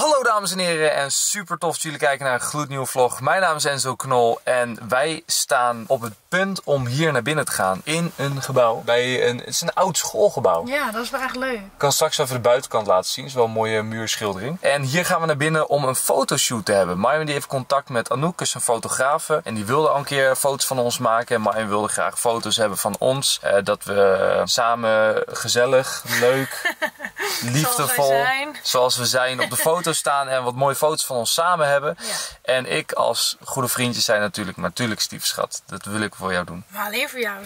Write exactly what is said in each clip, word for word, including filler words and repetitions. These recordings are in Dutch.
Hallo dames en heren en super tof dat jullie kijken naar een gloednieuwe vlog. Mijn naam is Enzo Knol en wij staan op het punt om hier naar binnen te gaan in een gebouw. Bij een, het is een oud schoolgebouw. Ja, dat is wel echt leuk. Ik kan straks even de buitenkant laten zien. Het is wel een mooie muurschildering. En hier gaan we naar binnen om een fotoshoot te hebben. Marvin die heeft contact met Anouk, is een fotografe. En die wilde al een keer foto's van ons maken. En Marvin wilde graag foto's hebben van ons. Uh, dat we samen gezellig, leuk, liefdevol, zoals, zijn. zoals we zijn, op de foto staan en wat mooie foto's van ons samen hebben. Ja. En ik als goede vriendje zijn natuurlijk, natuurlijk Steve schat. Dat wil ik voor jou doen. Maar alleen voor jou.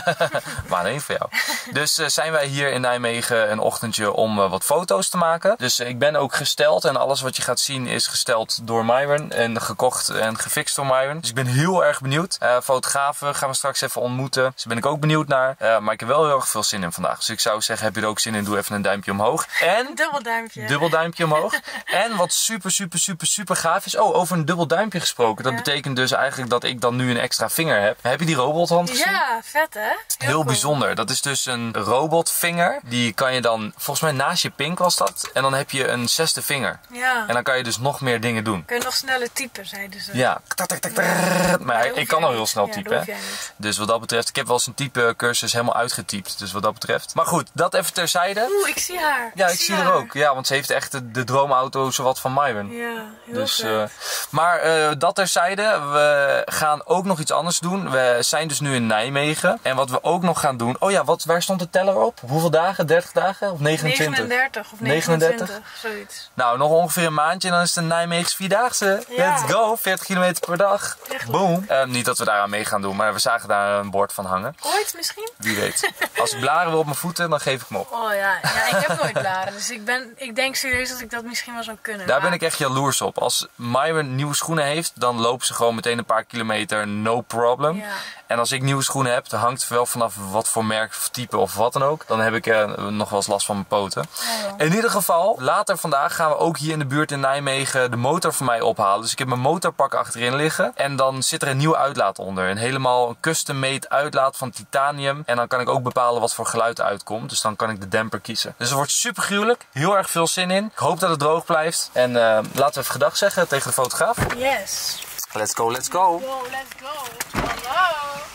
Maar alleen voor jou. Dus uh, zijn wij hier in Nijmegen een ochtendje om uh, wat foto's te maken. Dus uh, ik ben ook gesteld en alles wat je gaat zien is gesteld door Myron. En gekocht en gefixt door Myron. Dus ik ben heel erg benieuwd. Uh, fotografen gaan we straks even ontmoeten. Dus daar ben ik ook benieuwd naar. Uh, maar ik heb wel heel erg veel zin in vandaag. Dus ik zou zeggen, heb je er ook zin in? Doe even een duimpje omhoog. En dubbel duimpje. Dubbel duimpje omhoog. En wat super, super, super, super gaaf is. Oh, over een dubbel duimpje gesproken. Dat ja. betekent dus eigenlijk dat ik dan nu een extra vinger heb. Heb je die robothand gezien? Ja, vet hè? Heel, heel cool. Bijzonder. Dat is dus een robotvinger. Die kan je dan, volgens mij naast je pink was dat. En dan heb je een zesde vinger. Ja. En dan kan je dus nog meer dingen doen. Kun je nog sneller typen, zeiden ze. Ja. ja. Maar ja, ik kan al heel snel ja, typen. Dus wat dat betreft, ik heb wel eens een type cursus helemaal uitgetypt. Dus wat dat betreft. Maar goed, dat even terzijde. Oeh, ik zie haar. Ja, ik, ik zie haar. haar ook. Ja, want ze heeft echt de, de droomauto zowat van Myron. Ja, heel dus, vet. Uh, maar uh, dat terzijde, we gaan ook nog iets anders doen. We zijn dus nu in Nijmegen. En wat we ook nog gaan doen... Oh ja, wat, waar stond de teller op? Hoeveel dagen? dertig dagen? Of negenentwintig? negenendertig of negenentwintig, zoiets. Nou, nog ongeveer een maandje en dan is het een Nijmeegs Vierdaagse. Ja. Let's go! veertig kilometer per dag. Echt boom! Uh, niet dat we daaraan mee gaan doen, maar we zagen daar een bord van hangen. Ooit misschien? Wie weet. Als ik blaren wil op mijn voeten, dan geef ik hem op. Oh ja, ja ik heb nooit blaren. Dus ik, ben, ik denk serieus dat ik dat misschien wel zou kunnen. Daar maar... ben ik echt jaloers op. Als Myron nieuwe schoenen heeft, dan lopen ze gewoon meteen een paar kilometer, no problem. Ja. En als ik nieuwe schoenen heb, dan hangt het wel vanaf wat voor merk of type of wat dan ook. Dan heb ik uh, nog wel eens last van mijn poten. Ja. In ieder geval, later vandaag gaan we ook hier in de buurt in Nijmegen de motor voor mij ophalen. Dus ik heb mijn motorpak achterin liggen. En dan zit er een nieuwe uitlaat onder. Een helemaal custom-made uitlaat van titanium. En dan kan ik ook bepalen wat voor geluid uitkomt. Dus dan kan ik de demper kiezen. Dus het wordt super gruwelijk. Heel erg veel zin in. Ik hoop dat het droog blijft. En uh, laten we even gedag zeggen tegen de fotograaf. Yes. Let's go, let's go. Go, let's go. Hallo.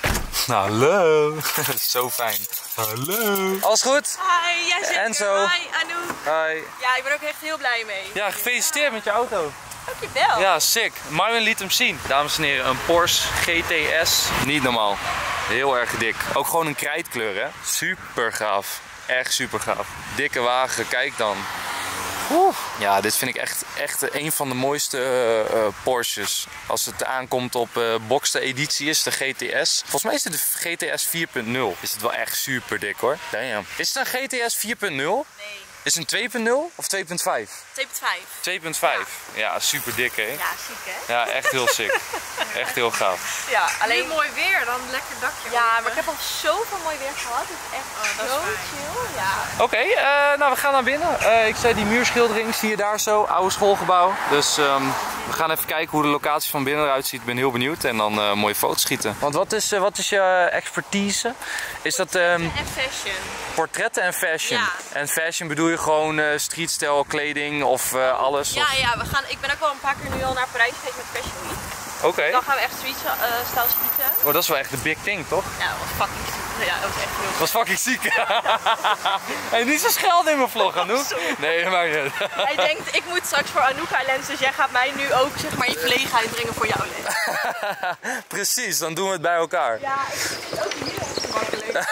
Hallo. Zo fijn. Hallo. Alles goed? Hi, jij zit Enzo. Hi, Anouk. Hi. Ja, ik ben ook echt heel blij mee. Ja, gefeliciteerd met je auto. Dankjewel. Ja, sick. Marvin liet hem zien. Dames en heren, een Porsche G T S. Niet normaal. Heel erg dik. Ook gewoon een krijtkleur, hè. Super gaaf. Echt super gaaf. Dikke wagen, kijk dan. Oeh. Ja, dit vind ik echt, echt een van de mooiste uh, uh, Porsches. Als het aankomt op uh, boxte editie is de G T S. Volgens mij is dit de G T S vier punt nul. Is het wel echt super dik hoor. Damn. Is het een G T S vier punt nul? Nee. Is het een twee punt nul of twee punt vijf? twee punt vijf. twee punt vijf. Ja. Ja, super dik hè? Ja, ziek hè? Ja, echt heel sick. Echt heel gaaf. Ja, alleen... Nu mooi weer, dan lekker dakje. Ja, maar ik heb al zoveel mooi weer gehad. Het is echt oh, zo chill. Ja. Oké, okay, uh, nou we gaan naar binnen. Uh, ik zei die muurschildering, zie je daar zo, oude schoolgebouw. Dus um, we gaan even kijken hoe de locatie van binnen eruit ziet. Ik ben heel benieuwd en dan uh, mooie foto's schieten. Want wat is, uh, wat is je expertise? Is dat... Um, en fashion. Portretten en fashion. Ja. En fashion bedoel je gewoon uh, streetstyle, kleding of uh, alles? Ja, of... ja, we gaan, ik ben ook wel een paar keer nu al naar Parijs geweest met Fashion Week. Oké. Okay. Dan gaan we echt streetstyle uh, schieten. Oh, dat is wel echt de big thing, toch? Ja, dat was fucking ziek. Ja, dat was echt heel Dat was fucking ziek. Hey, niet zo schelden in mijn vlog, Anouk. Nee, maar niet. Hij denkt, ik moet straks voor Anouk haar lens, dus jij gaat mij nu ook zeg maar in verlegenheid brengen voor jouw lens. Precies, dan doen we het bij elkaar. Ja, ik vind het ook heel ongemakkelijk.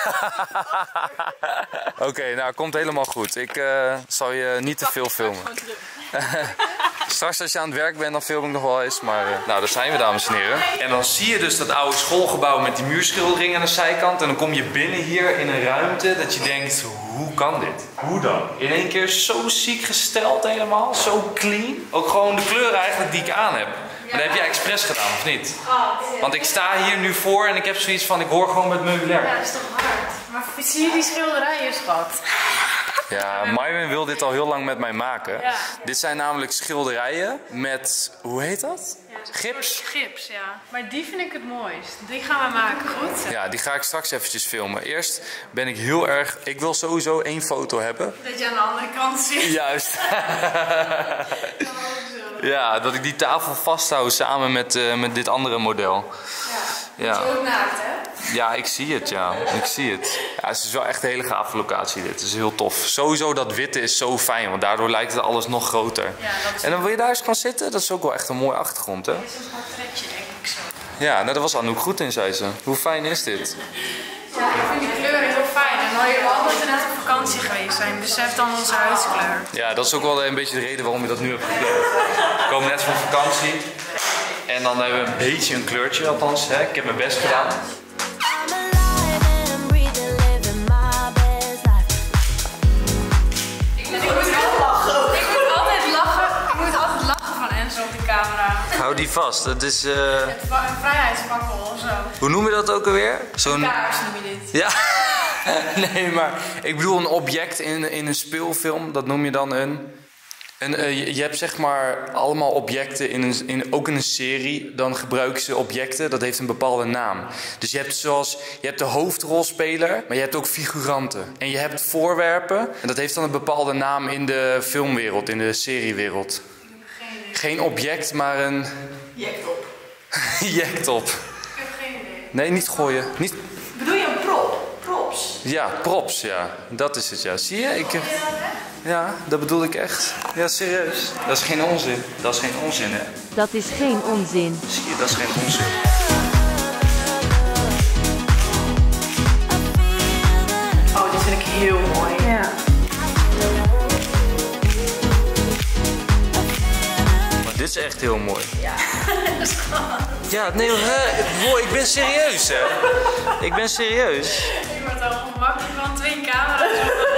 Oké, okay, nou komt helemaal goed. Ik uh, zal je niet te veel filmen. Straks als je aan het werk bent, dan film ik nog wel eens. Maar uh, nou, daar zijn we, dames en heren. En dan zie je dus dat oude schoolgebouw met die muurschildering aan de zijkant. En dan kom je binnen hier in een ruimte dat je denkt, hoe kan dit? Hoe dan? In één keer zo ziek gesteld helemaal, zo clean. Ook gewoon de kleur eigenlijk die ik aan heb. Maar dat heb jij expres gedaan, of niet? Want ik sta hier nu voor en ik heb zoiets van, ik hoor gewoon met meubilair. Ja, dat is toch hard. Maar zie je die schilderijen, schat? Ja, Myron wil dit al heel lang met mij maken. Ja. Dit zijn namelijk schilderijen met, hoe heet dat? Ja, gips. Gips, ja. Maar die vind ik het mooist. Die gaan we maken, goed? Ja, die ga ik straks eventjes filmen. Eerst ben ik heel erg, ik wil sowieso één foto hebben. Dat je aan de andere kant zit. Juist. Ja, Ja, dat ik die tafel vasthoud samen met, uh, met dit andere model. Ja, ja. Het is ook naakt, hè? Ja, ik zie het, ja. Ik zie het. Ja, het is wel echt een hele gave locatie dit. Het is heel tof. Sowieso dat witte is zo fijn, want daardoor lijkt het alles nog groter. Ja, dat is en dan wil je daar eens gaan zitten. Dat is ook wel echt een mooie achtergrond, hè? Het is een portretje, denk ik zo. Ja, nou, daar was Anouk goed in, zei ze. Hoe fijn is dit? Ja, ik vind die kleuren heel fijn. En dan je altijd net op vakantie geweest zijn. Besef dan onze huidskleur. Ja, dat is ook wel een beetje de reden waarom je dat nu hebt gekleurd. We komen net van vakantie. En dan hebben we een beetje een kleurtje, althans. Hè? Ik heb mijn best gedaan. Hou die vast, het is... Uh... Een vrijheidsfakkel of zo. Hoe noem je dat ook alweer? Zo'n kaars noem je dit. Ja, nee, maar ik bedoel een object in, in een speelfilm, dat noem je dan een... een uh, je, je hebt zeg maar allemaal objecten, in een, in, ook in een serie, dan gebruiken ze objecten, dat heeft een bepaalde naam. Dus je hebt zoals, je hebt de hoofdrolspeler, maar je hebt ook figuranten. En je hebt voorwerpen, en dat heeft dan een bepaalde naam in de filmwereld, in de seriewereld. Geen object, maar een... Jektop. Jektop. Ik heb geen idee. Nee, niet gooien. Niet... Bedoel je een prop? Props? Ja, props, ja. Dat is het, ja. Zie je? Ik... Ja, dat bedoel ik echt. Ja, serieus. Dat is geen onzin. Dat is geen onzin, hè. Dat is geen onzin. Zie je, dat is geen onzin. Oh, dit vind ik heel mooi. Ja. Dit is echt heel mooi. Ja. Ja, nee, hè? Wow, ik ben serieus, hè. Ik ben serieus. Je wordt al ongemakkelijk van twee camera's.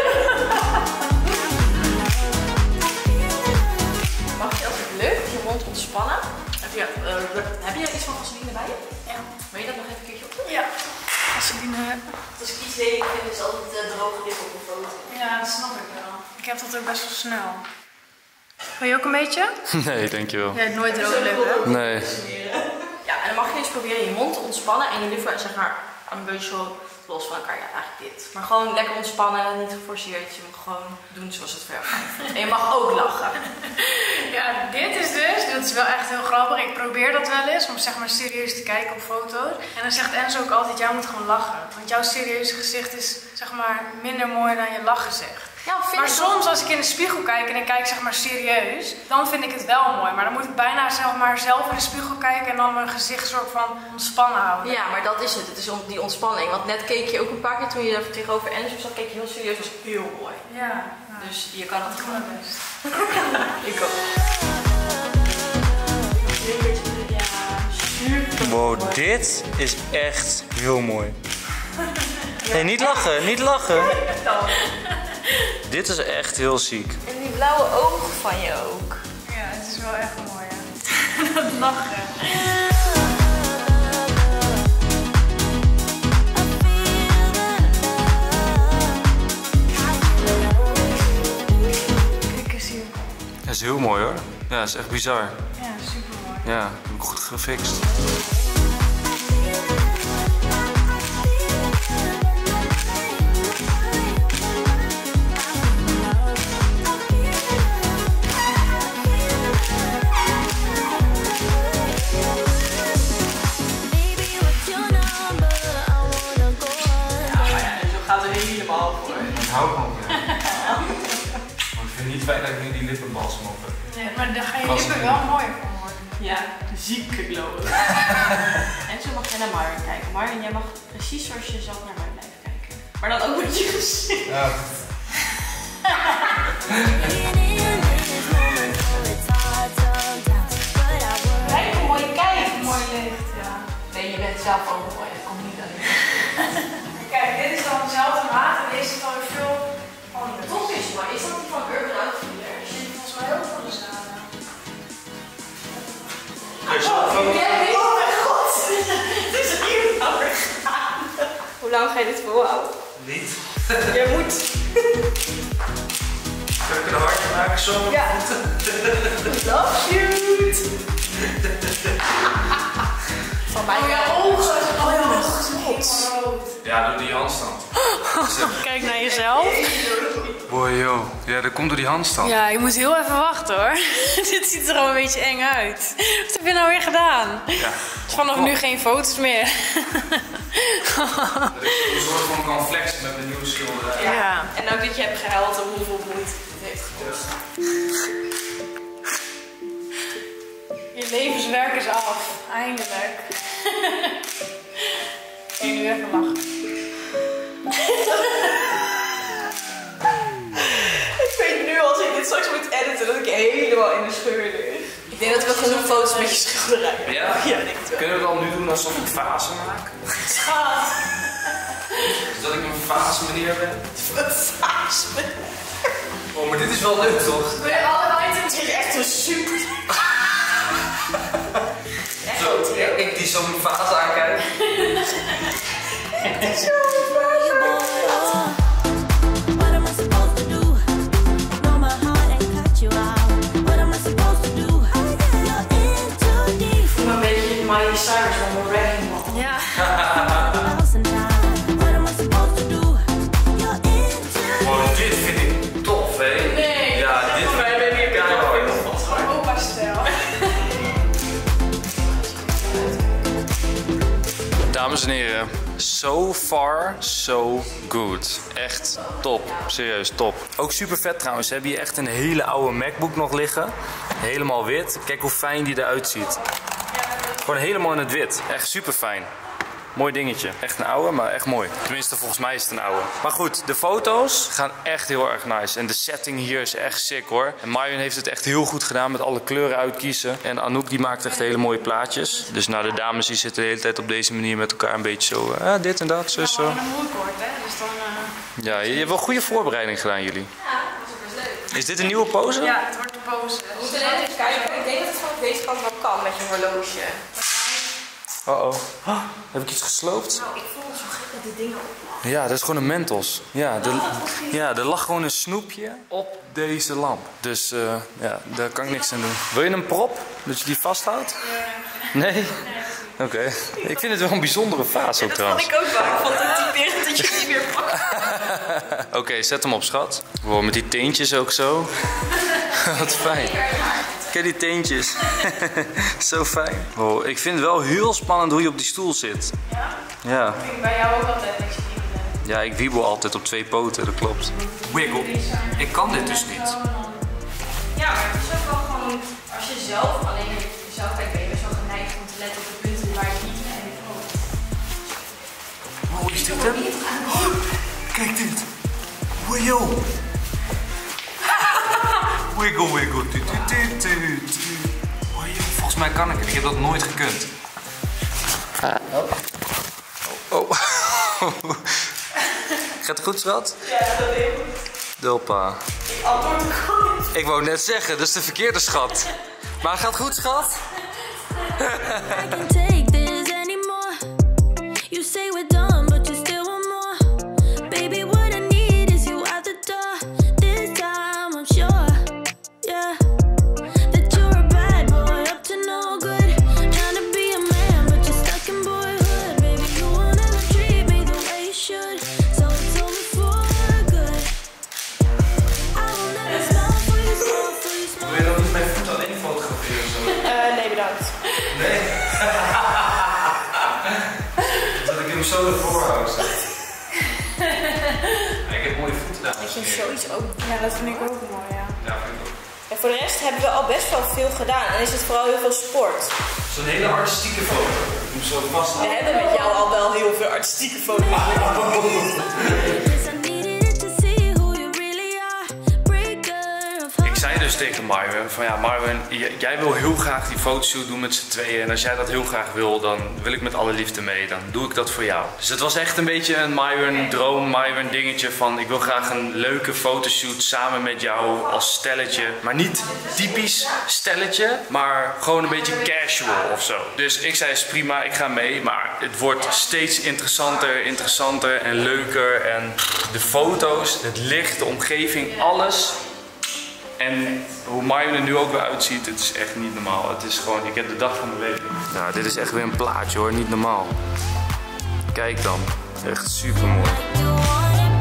Mag je als het lukt je mond ontspannen? Heb je, uh, heb je iets van vaseline bij je? Ja. Wil je dat nog even een keertje opdoen? Ja. Als ze die nu hebben. Als ik iets lelijk vind, is altijd uh, droge lip op een foto. Ja, dat snap ik wel. Ik heb dat ook best wel snel. Wil je ook een beetje? Nee, dankjewel. Jij hebt nooit droge lippen. Nee. Ja, en dan mag je eens proberen je mond te ontspannen en je lippen zeg maar een beetje zo los van elkaar. Ja, eigenlijk dit. Maar gewoon lekker ontspannen, niet geforceerd. Je mag gewoon doen zoals het voor jou fijn voelt. En je mag ook lachen. Ja, dit is dus, dat is wel echt heel grappig. Ik probeer dat wel eens, om zeg maar serieus te kijken op foto's. En dan zegt Enzo ook altijd, jij moet gewoon lachen. Want jouw serieuze gezicht is zeg maar minder mooi dan je lachgezicht. Ja, vind Maar ik soms als ik in de spiegel kijk en ik kijk zeg maar serieus, dan vind ik het wel mooi. Maar dan moet ik bijna zeg maar zelf in de spiegel kijken en dan mijn gezicht soort van ontspannen houden. Ja, maar dat is het. Het is om die ontspanning. Want net keek je ook een paar keer toen je tegenover Enzo zat, keek je heel serieus. Dat was heel mooi. Ja. ja. Dus je kan het Ik doe gewoon. mijn best. Ik ook. Ja, super. Wow, dit is echt heel mooi. Nee, niet lachen, niet lachen. Dit is echt heel ziek. En die blauwe ogen van je ook. Ja, het is wel echt mooi. Ja. Dat lachen. Kijk eens hier. Dat is heel mooi hoor. Ja, dat is echt bizar. Ja, super mooi. Ja, heb ik goed gefixt. Hou van ja. Maar ik vind het niet fijn dat ik nu die lippenbalsem op heb. Nee, maar dan gaan je lippen wel mooier van worden. Ja, zieke glow. En zo mag jij naar Marvin kijken. Marvin, jij mag precies zoals je zelf naar mij blijven kijken. Maar dan ook met je gezicht. Ja. Kijk hoe mooi je kijkt, hoe mooi licht. Ja. Nee, je bent zelf ook mooi. Dat komt niet alleen. Kijk, dit is dan dezelfde maat en deze is dan weer veel anders. Top is, maar is dat die van Urban Outfitters? Die zit volgens mij ook van de zaden. Oh mijn god! Het is hier nou weer gaan. Hoe lang ga je dit volhouden? Niet. Je moet. Kan ik een hartje maken zo? Ja. Love shoot! Van mij. Oh, je ogen. Oh, je ogen God. zijn rood. Ja, doe die handstand. Kijk naar jezelf. Boy, joh. Ja, dat komt door die handstand. Ja, je moet heel even wachten hoor. Dit ziet er al een beetje eng uit. Wat heb je nou weer gedaan? Ja. Vanaf nu geen foto's meer. Dat is een soort van kan flexen met mijn nieuwe schilderij. Ja. Ja. En ook dat je hebt gehuild om hoeveel moeite het heeft gekost. Je levenswerk is af. Eindelijk. Kun je nu even lachen? Ik weet nu als ik dit straks moet editen dat ik helemaal in de scheur lig. Ik denk dat we genoeg foto's met je schilderij hebben. Ja? Ja, denk ik wel. Kunnen we dan nu doen alsof ik fase maak? Schat. Dus dat ik een fase meneer ben? Een faas. Oh, maar dit is wel leuk toch? Wil je alle items? Het is echt een super... Zo, ja, ik die zo'n fase aankijk. Het is zo een beetje Miley Cyrus van de Wrecking Ball. Ja. Oh, dit vind ik tof, hè? Nee. Ja, dit vind ik weer keihard. Opa stijl. Dames en heren, so far so good. Echt top, serieus top. Ook super vet trouwens, ze hebben hier echt een hele oude MacBook nog liggen. Helemaal wit, kijk hoe fijn die eruit ziet. Gewoon helemaal in het wit, echt super fijn. Mooi dingetje. Echt een oude, maar echt mooi. Tenminste, volgens mij is het een oude. Maar goed, de foto's gaan echt heel erg nice. En de setting hier is echt sick hoor. En Marjon heeft het echt heel goed gedaan met alle kleuren uitkiezen. En Anouk die maakt echt hele mooie plaatjes. Dus nou, de dames die zitten de hele tijd op deze manier met elkaar een beetje zo. Ah, dit en dat, zo, zo. Gewoon een moeikort, hè? Dus dan. Uh... Ja, je hebt wel goede voorbereiding gedaan jullie. Ja, dat is best leuk. Is dit een nieuwe pose? Ja, het wordt de pose. We moeten alleen even kijken. Ik denk dat het van deze kant wel kan met je horloge. Oh oh. Oh, heb ik iets gesloopt? Nou, ik voel me zo gek met die dingen op. Ja, dat is gewoon een Mentos. Ja, er, ja, er lag gewoon een snoepje op deze lamp. Dus uh, ja, daar kan ik niks aan doen. Wil je een prop? Dat je die vasthoudt? Nee? Oké. Okay. Ik vind het wel een bijzondere fase ook Dat trouwens. vond ik ook wel. Ik vond het typerend dat je het niet meer pakt. Oké, okay, zet hem op schat. Wow, met die teentjes ook zo. Wat fijn. Kijk die teentjes. Zo fijn. Wow, ik vind het wel heel spannend hoe je op die stoel zit. Ja? Ja. Dat vind ik bij jou ook altijd dat je wiebelen. Ja, ik wiebel altijd op twee poten, dat klopt. Wiggle. Ik kan dit dus niet. Ja, maar het is ook wel gewoon, als je zelf alleen jezelf kijkt, ben je best wel geneigd om te letten op de punten waar je niet mee hebt. Oh, is dit hem? Oh, kijk dit. Wiggle. Wiggle, wiggle. Tu, tu, tu, tu, tu. Oh, joh, volgens mij kan ik het. Ik heb dat nooit gekund. Oh. Oh. oh. Gaat het goed, schat? Ja, dat is goed. Dolpa. Ik antwoord goed. Ik wou net zeggen, dat is de verkeerde schat. Maar gaat goed, schat? I can't take this anymore. You say we're done, but you still want more. Baby, what I need is you out the door. This time I'm sure, yeah, that you're a bad boy up to no good. Trying to be a man, but you're stuck in boyhood. Baby, you won't ever treat me the way you should. So it's over for good. I will never smile for you, smile for you, smile. Wil je dan niet mijn voet alleen fotograferen? Zo? Uh, nee, bedankt. Nee. Dat ik hem zo ervoor hou. Ik heb mooie voeten daar. Ik vind zoiets ook. Ja, dat vind ik ook mooi, ja. Ja, vind ik ook. En voor de rest hebben we al best wel veel gedaan. En is het vooral heel veel sport. Zo'n hele artistieke foto. Ik moet zo vast. We hebben met jou al wel heel veel artistieke foto's. Yes, I needed it to see who you really are. Breaker of Ik zei dus tegen Marjon van ja, Marjon, j- jij wil heel graag die fotoshoot doen met z'n tweeën. En als jij dat heel graag wil, dan wil ik met alle liefde mee. Dan doe ik dat voor jou. Dus het was echt een beetje een Marjon droom, Marjon dingetje van ik wil graag een leuke fotoshoot samen met jou als stelletje. Maar niet typisch stelletje, maar gewoon een beetje casual of zo. Dus ik zei is prima, ik ga mee. Maar het wordt steeds interessanter, interessanter en leuker. En de foto's, het licht, de omgeving, alles. En hoe Marjon er nu ook weer uitziet, het is echt niet normaal. Het is gewoon, ik heb de dag van de week. Nou, dit is echt weer een plaatje hoor, niet normaal. Kijk dan, echt super mooi. you want it.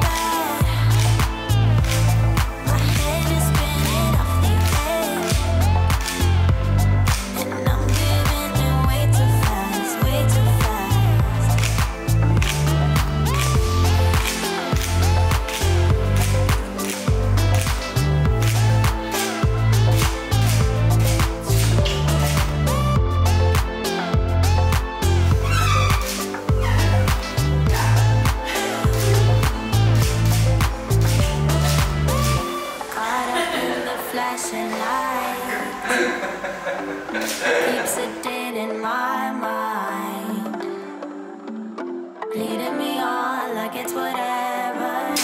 keeps it dead in my mind, leading me on like it's whatever.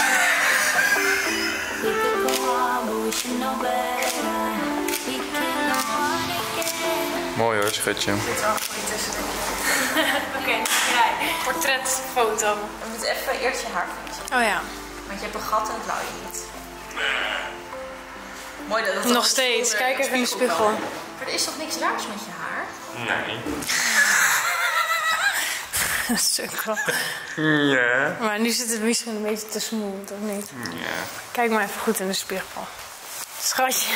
We could go on, but we should know better. We can go on again. Mooi hoor, schutje. Er zit wel een goede tussen. Oké, jij. Portretfoto. We moeten even eerst je haar fixen. Oh ja. Want je hebt een gat en dat wou je niet. Mooi dat het Nog steeds. Kijk even in de spiegel. Maar er is toch niks raars met je haar? Nee. Sukkel. Ja. Maar nu zit het misschien een beetje te smooth, of niet? Ja. Kijk maar even goed in de spiegel. Schatje.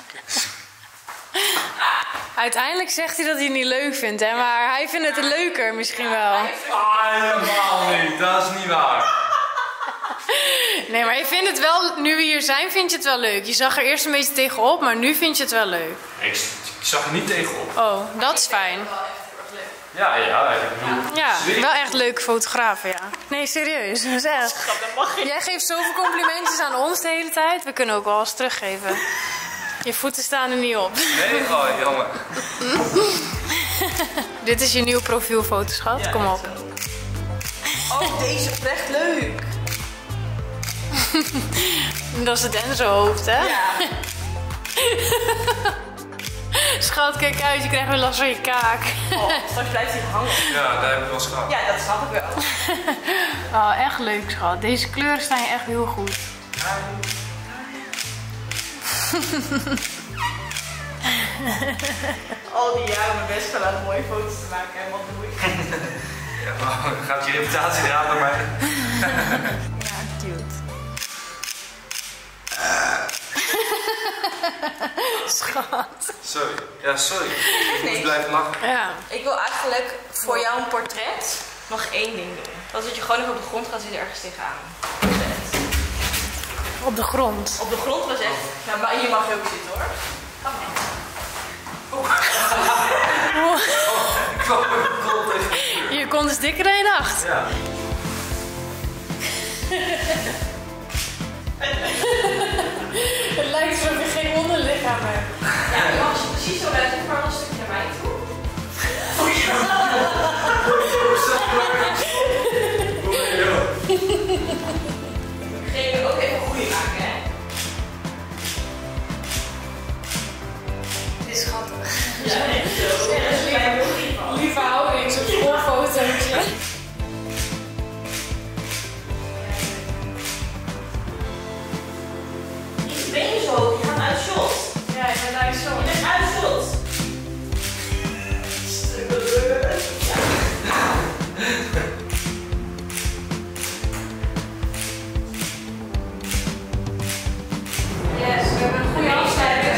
Uiteindelijk zegt hij dat hij het niet leuk vindt, hè? Maar hij vindt het leuker misschien wel. Ah, helemaal niet. Dat is niet waar. Nee, maar je vindt het wel, nu we hier zijn, vind je het wel leuk. Je zag er eerst een beetje tegenop, maar nu vind je het wel leuk. Ik, ik zag er niet tegenop. Oh, dat is fijn. Ja, ja, ik bedoel... Ja, wel echt leuke fotografen, ja. Nee, serieus. Dat is echt. Jij geeft zoveel complimentjes aan ons de hele tijd. We kunnen ook wel eens teruggeven. Je voeten staan er niet op. Nee, oh, jammer. Dit is je nieuwe profielfoto, schat. Ja, Kom op. Oh, deze is echt leuk. Dat is het Enzo hoofd, hè? Ja. Schat, kijk uit. Je krijgt weer last van je kaak. Oh, straks blijft hij hangen. Ja, daar heb ik wel schaam. Ja, dat snap ik wel. Oh, echt leuk, schat. Deze kleuren staan je echt heel goed. Al die jaren mijn best gedaan om mooie foto's te maken en wat doe ik? Ja, maar gaat je reputatie eraan door mij? Ja, cute. Schat. Sorry. Ja, sorry. Ik moet blijven lachen. Ja. Ik wil eigenlijk voor jou een portret nog één ding doen. Dat is dat je gewoon even op de grond gaat zitten ergens tegenaan. Portret. Op de grond. Op de grond was echt... Nou, maar hier mag je ook zitten hoor. Kom maar. Ik kwam met mijn kont tegen. Je kont is dikker dan je dacht. Ja. Het lijkt alsof je geen onderlichaam hebt. Ja, je mag je precies zo uit. Maar een stukje naar mij toe. Geen ook even een goeie maken, hè? Dit is schattig. Ja, Lieve houding, zo'n schoolfotootje. Je ben je zo, je gaat uit shot. Ja, ik ben uit zo. Je bent uit shot. Yes, we hebben een goede afsluiting.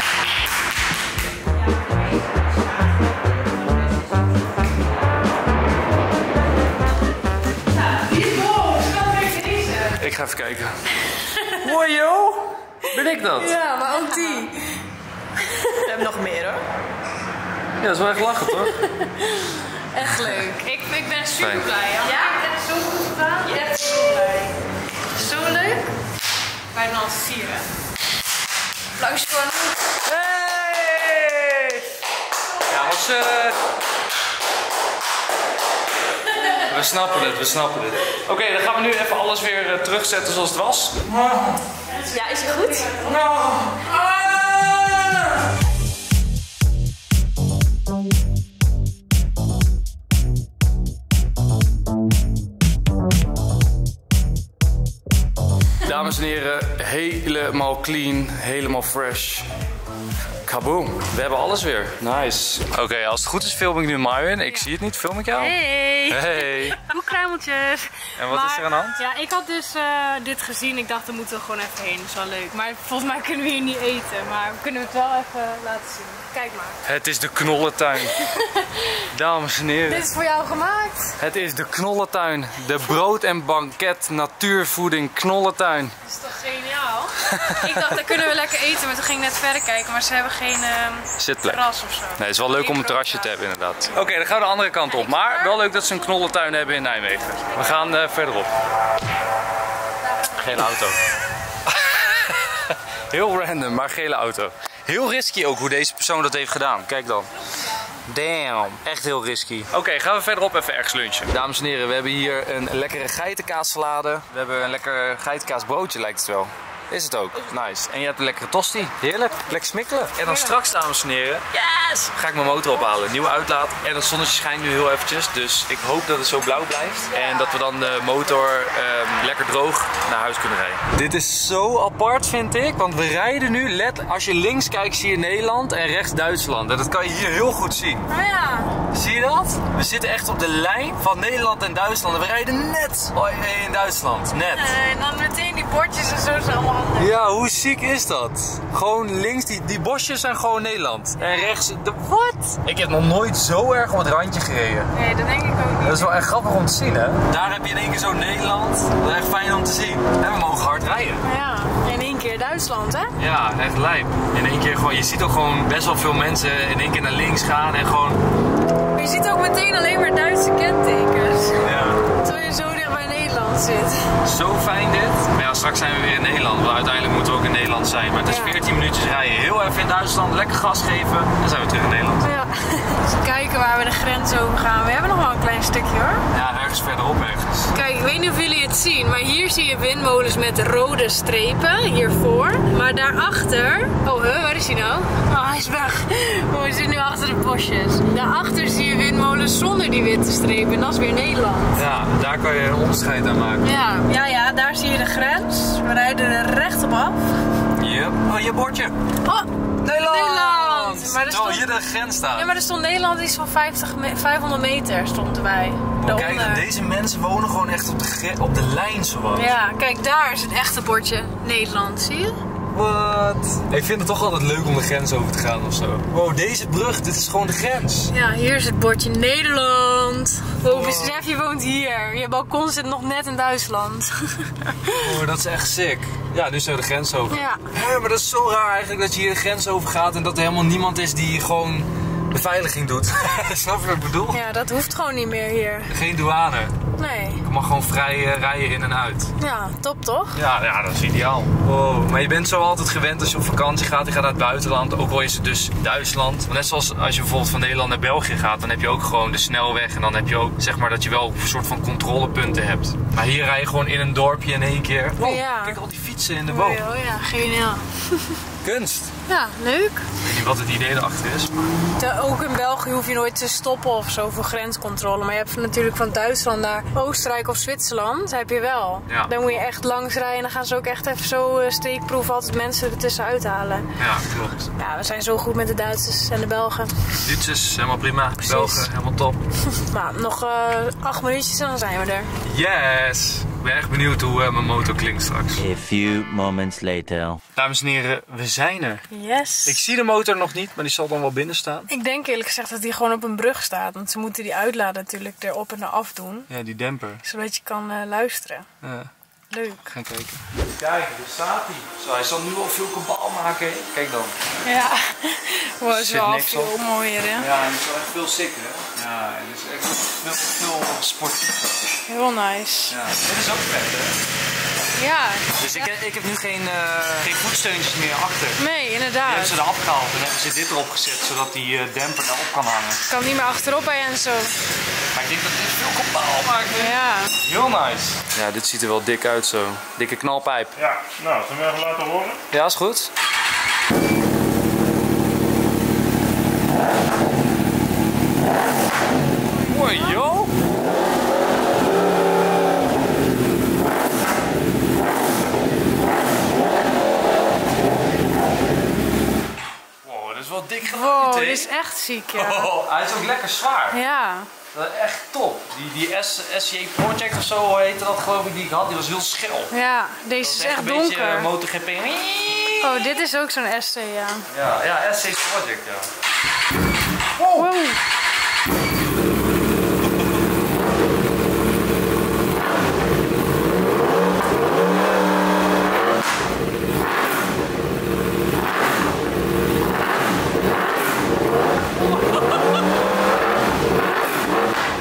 Ik ga even kijken. Hoi joh. Ben ik dat? Ja, maar ook die. We hebben nog meer hoor. Ja, dat is wel echt lachen toch? Echt leuk. Ik, ik ben super Fijn. blij. Ja, ja, ik heb het zo goed gedaan. Ik ben echt zo blij. Zo leuk. Wij zijn al vieren. Applausje voor Anouk. Hey! Ja, was uh... We snappen het, we snappen het. Oké, okay, dan gaan we nu even alles weer uh, terugzetten zoals het was. Ja, is het goed? Dames en heren, helemaal clean, helemaal fresh. Kaboom, we hebben alles weer. Nice. Oké, okay, als het goed is film ik nu Marvin. Ik zie het niet, film ik jou? Hey! Hey! Hoe kruimeltjes. En wat maar, is er aan de hand? Ja, ik had dus uh, dit gezien. Ik dacht, daar moeten we gewoon even heen. Dat is wel leuk. Maar volgens mij kunnen we hier niet eten. Maar we kunnen het wel even laten zien. Kijk maar. Het is de knollentuin. Dames en heren. Dit is voor jou gemaakt. Het is de knollentuin. De brood en banket natuurvoeding knollentuin. Dat is toch geniaal? Ik dacht, daar kunnen we lekker eten. Maar toen ging ik net verder kijken. Maar ze hebben geen uh, zitplek. terras of zo. Nee, het is wel leuk Geen om een terrasje broodplaats. te hebben inderdaad. Oké, okay, dan gaan we de andere kant op. Maar wel leuk dat ze een knollentuin hebben in Nijmegen. We gaan uh, verderop. Gele auto. Heel random, maar gele auto. Heel risky ook hoe deze persoon dat heeft gedaan. Kijk dan. Damn, echt heel risky. Oké, okay, gaan we verderop even ergens lunchen. Dames en heren, we hebben hier een lekkere geitenkaassalade. We hebben een lekker geitenkaasbroodje, lijkt het wel. Is het ook. Nice. En je hebt een lekkere tosti. Heerlijk. Lekker smikkelen. En dan straks, dames en heren, yes! Ga ik mijn motor ophalen. Nieuwe uitlaat. En het zonnetje schijnt nu heel eventjes. Dus ik hoop dat het zo blauw blijft. En dat we dan de motor um, lekker droog naar huis kunnen rijden. Dit is zo apart, vind ik. Want we rijden nu, let, als je links kijkt zie je Nederland en rechts Duitsland. En dat kan je hier heel goed zien. Oh ja. Zie je dat? We zitten echt op de lijn van Nederland en Duitsland. En we rijden net in Duitsland. Net. En dan meteen die bordjes en zo zijn allemaal. Ja, hoe ziek is dat? Gewoon links, die, die bosjes zijn gewoon Nederland. En rechts, de wat? Ik heb nog nooit zo erg op het randje gereden. Nee, dat denk ik ook niet. Dat is wel echt grappig om te zien, hè? Daar heb je in één keer zo Nederland. Dat is echt fijn om te zien. En we mogen hard rijden. Ja, in één keer Duitsland, hè? Ja, echt lijp. In één keer gewoon, je ziet ook gewoon best wel veel mensen in één keer naar links gaan en gewoon... Je ziet ook meteen alleen maar Duitse kentekens. Ja. Terwijl je zo dicht bij Nederland zit. Zo fijn dit. Maar ja, straks zijn we weer in Nederland. Want uiteindelijk moeten we ook in Nederland zijn. Maar het is Ja. veertien minuutjes rijden. Heel even in Duitsland, lekker gas geven. Dan zijn we terug in Nederland. Ja. Dus kijken waar we de grens over gaan. We hebben nog wel een klein stukje hoor. Ja, ergens verderop ergens. Kijk, ik weet niet of jullie het zien, maar hier zie je windmolens met rode strepen hiervoor. Maar daarachter... Oh, huh, waar is hij nou? Oh, hij is weg. Oh, hij zit nu achter de bosjes. Daarachter zie je windmolens zonder die witte strepen. En dat is weer Nederland. Ja, daar kan je een onderscheid aan maken. Ja, ja, ja, daar zie je de grens. We rijden er recht op af. Yep. Oh, je bordje. Oh, Nederland! Nederland! Maar er Terwijl stond... hier de grens staat. Ja, maar er stond Nederland iets van vijftig me- vijfhonderd meter stond erbij. Oh, kijk, en deze mensen wonen gewoon echt op de, gre- op de lijn zo. Ja, kijk, daar is het echte bordje Nederland, zie je? Wat? Ik vind het toch altijd leuk om de grens over te gaan of zo. Wow, deze brug, dit is gewoon de grens. Ja, hier is het bordje Nederland. Wow, Wow. besef, je woont hier. Je balkon zit nog net in Duitsland. Oh, dat is echt sick. Ja, nu zijn we de grens over. Ja. Ja, maar dat is zo raar eigenlijk dat je hier de grens over gaat en dat er helemaal niemand is die gewoon beveiliging doet. Snap je wat ik bedoel? Ja, dat hoeft gewoon niet meer hier. Geen douane. Nee. Je mag gewoon vrij uh, rijden in en uit. Ja, top toch? Ja, ja, dat is ideaal. Wow. Maar je bent zo altijd gewend als je op vakantie gaat. Je gaat naar het buitenland, ook al is het dus Duitsland. Net zoals als je bijvoorbeeld van Nederland naar België gaat, dan heb je ook gewoon de snelweg. En dan heb je ook, zeg maar, dat je wel een soort van controlepunten hebt. Maar hier rij je gewoon in een dorpje in één keer. Wow, Ja. kijk al die fietsen in de Oh boom. ja, oh ja, geniaal. Kunst. Ja, leuk. Ik weet niet wat het idee erachter is. Te- ook in België hoef je nooit te stoppen of zo voor grenscontrole. Maar je hebt natuurlijk van Duitsland naar Oostenrijk of Zwitserland, heb je wel. Ja. Dan moet je echt langs rijden en dan gaan ze ook echt even zo uh, steekproeven altijd mensen ertussen uithalen. Ja, klopt. Ja, we zijn zo goed met de Duitsers en de Belgen. Duitsers, helemaal prima. Precies. Belgen, helemaal top. Maar nog uh, acht minuutjes en dan zijn we er. Yes! Ik ben echt benieuwd hoe uh, mijn motor klinkt straks. A few moments later. Dames en heren, we zijn er. Yes. Ik zie de motor nog niet, maar die zal dan wel binnen staan. Ik denk eerlijk gezegd dat die gewoon op een brug staat. Want ze moeten die uitlaat natuurlijk erop en eraf doen. Ja, die demper. Zodat je kan uh, luisteren. Ja, Leuk. gaan kijken. Kijk, daar staat hij. Zo, hij zal nu al veel kabaal maken. Hè? Kijk dan. Ja, wow, is Zit wel niks veel op. mooier hè. Ja, en het is wel echt veel sicker. Hè? Ja, het is echt veel, veel sportiever. Heel nice. Ja, dit is ook vet, hè? Ja. Dus ik, ik heb nu geen, uh, geen voetsteuntjes meer achter. Nee, Die inderdaad. hebben ze eraf gehaald en hebben ze dit erop gezet, zodat die uh, demper erop kan hangen. Kan niet meer achterop bij en zo. Maar ik denk dat dit veel kabaal maakt. Hè? Ja. Heel nice. Ja, dit ziet er wel dik uit zo. Dikke knalpijp. Ja, nou, zullen we even laten horen? Ja, is goed. Mooi, joh. Wow, dat is wel dik geluid, Wow, hè? dit is echt ziek ja. Oh, hij is ook lekker zwaar. Ja. Dat is echt top. Die, die S, S J Project of zo heette dat geloof ik die ik had, die was heel schel. Ja, deze Dat is echt een donker. beetje uh, MotoGP. Oh, dit is ook zo'n S T ja. Ja, ja, S J Project, ja. Wow.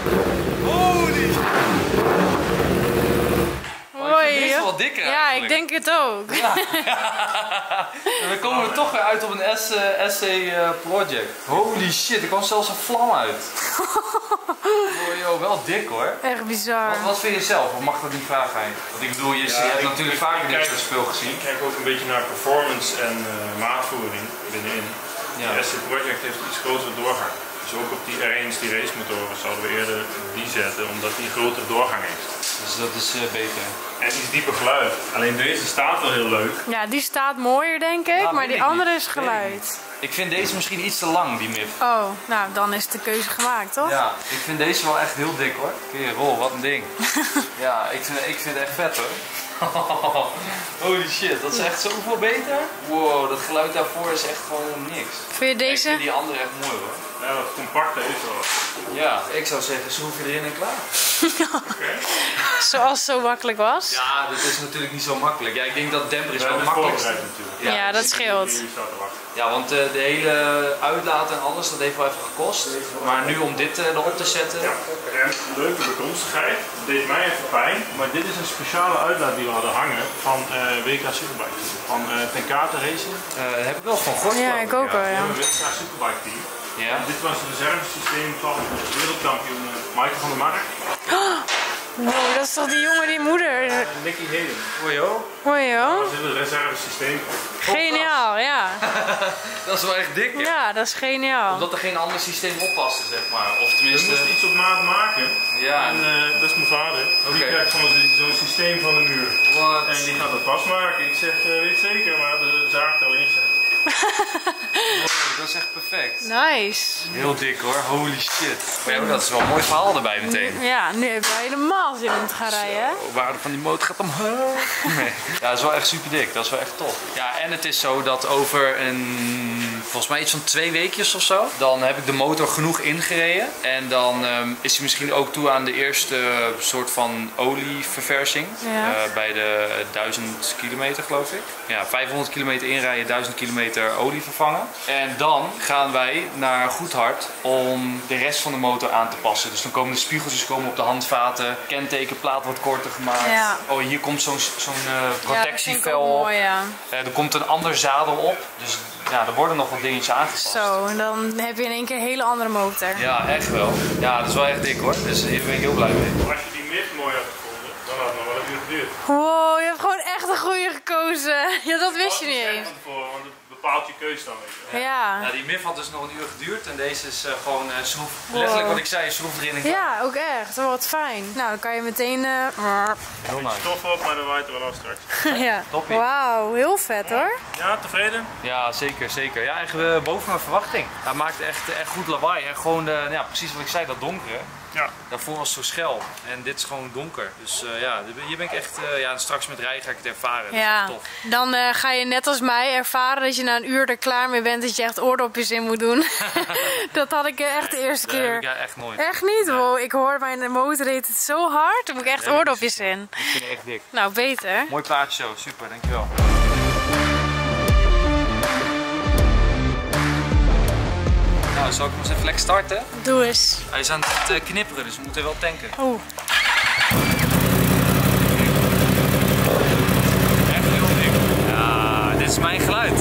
Holy. Oh, ik vind deze wel dikker Ja, ik eigenlijk. denk het ook. Ja. En dan komen we toch weer uit op een S C uh, project. Holy shit, er kwam zelfs een vlam uit. Oh, joh, wel dik hoor. Echt bizar. Wat, wat vind je zelf? Of mag dat niet vragen? Want ik bedoel, je, Ja, je hebt ik- natuurlijk ik- vaker ik dit kijk- soort spul gezien. Ik kijk ook een beetje naar performance en uh, maatvoering binnenin. Ja. De S C Project heeft iets grotere doorgang. Dus ook op die R één's, die racemotoren, zouden we eerder die zetten, omdat die grotere doorgang heeft. Dus dat is uh, beter. En iets dieper geluid. Alleen deze staat wel heel leuk. Ja, die staat mooier denk ik, Ja, maar weet die ik andere niet. is Weet ik geluid. Ik vind deze misschien iets te lang, die mif. Oh, nou dan is de keuze gemaakt, toch? Ja, ik vind deze wel echt heel dik hoor. Kijk, rol, wat een ding. Ja, ik vind, ik vind het echt vet hoor. Holy shit, dat is echt zoveel beter. Wow, dat geluid daarvoor is echt gewoon niks. Vind je Ik deze? vind die andere echt mooi hoor. Ja, dat compacte is wel. Ja, ik zou zeggen, schroef je erin en klaar. Zoals het zo makkelijk was? Ja, dat is natuurlijk niet zo makkelijk. Ja, ik denk dat demper is We wel hebben het makkelijk. voorbereid natuurlijk. Ja, dat scheelt. Jullie zaten te wachten. Ja, want uh, de hele uitlaat en alles, dat heeft wel even gekost. Maar nu om dit uh, erop te zetten. Ja, en leuke bekomstigheid. Het deed mij even pijn, maar dit is een speciale uitlaat die we hadden hangen van uh, W K Superbike Team. Van uh, Ten Kate Racing. Uh, daar heb ik wel van gehoord. Ja, geloof ik ook wel, We ja. hebben een W K Superbike Team. Ja. En dit was het reservesysteem van wereldkampioen uh, Michael van der Mark Wow, dat is toch die jongen, die moeder? en Nicky Hayden. Hoi joh. Hoi Dat joh. was het reservesysteem. Geniaal, ja. Dat is wel echt dik. Ja. Ja, dat is geniaal. Omdat er geen ander systeem op paste, zeg maar. Of We tenminste. moesten iets op maat maken. Ja. En uh, dat is mijn vader. Die Oké. krijgt gewoon zo'n systeem van de muur. Wat? En die gaat dat pas maken. Ik zeg, uh, weet zeker, maar de zaag er al ingezet. Wow, dat is echt perfect. Nice. Heel dik hoor, holy shit. Maar ja, dat is wel een mooi verhaal erbij meteen. Ja, nu heb je helemaal zin om te gaan rijden, hè? De waarde van die motor gaat omhoog. Nee. Ja, dat is wel echt super dik. Dat is wel echt tof. Ja, en het is zo dat over een, volgens mij iets van twee weekjes of zo, dan heb ik de motor genoeg ingereden. En dan um, is hij misschien ook toe aan de eerste soort van olieverversing. Ja. Uh, bij de duizend kilometer geloof ik. Ja, vijfhonderd kilometer inrijden, duizend kilometer olie vervangen. En dan gaan wij naar Goedhart om de rest van de motor aan te passen. Dus dan komen de spiegeltjes komen op de handvaten, kentekenplaat wordt korter gemaakt. Ja. Oh, hier komt zo'n zo'n uh, Ja, dat vind ik protectievel ook op. mooi, ja. Uh, er komt een ander zadel op. Dus ja, er worden nog wat dingetjes aangepast. Zo, en dan heb je in één keer een hele andere motor. Ja, echt wel. Ja, dat is wel echt dik hoor. Dus hier ben ik heel blij mee. Als je die mif mooi had gevonden, dan had het nog wel een uur geduurd. Wow, je hebt gewoon echt een goede gekozen. Ja, dat wist je niet Van eens. tevoren, want het bepaalt je keus dan, weet je wel. Ja. Ja, die mif had dus nog een uur geduurd en deze is uh, gewoon uh, schroef. Letterlijk wat ik zei, schroef erin en klaar. Ja, ook echt. Oh, wat fijn. Nou, dan kan je meteen... eh, Heel nice. Stof op, maar dan waait er wel af straks. ja. Toppie. Wauw, heel vet hoor. Ja, tevreden? Ja, zeker, zeker. Ja, echt uh, boven mijn verwachting. Hij maakt echt, echt goed lawaai. En gewoon, de, ja, precies wat ik zei, dat donkere. Ja. Daarvoor was het zo schel. En dit is gewoon donker. Dus uh, ja, hier ben ik echt, uh, ja, straks met rijden ga ik het ervaren. Dat is Ja, echt tof. dan uh, ga je net als mij ervaren dat je na een uur er klaar mee bent dat je echt oordopjes in moet doen. Dat had ik uh, echt de eerste Dat heb keer. ik ja, echt nooit. Echt niet? Wow, ik hoor mijn motor deed het zo hard. Dan moet ik echt Nee, oordopjes in. Ik vind het echt dik. Nou, beter. Mooi plaatje zo, super, dankjewel. Nou, zal ik hem eens even lekker starten? Doe eens. Hij is aan het uh, knipperen, dus we moeten wel tanken. Oeh. Echt heel dik. Ja, dit is mijn geluid.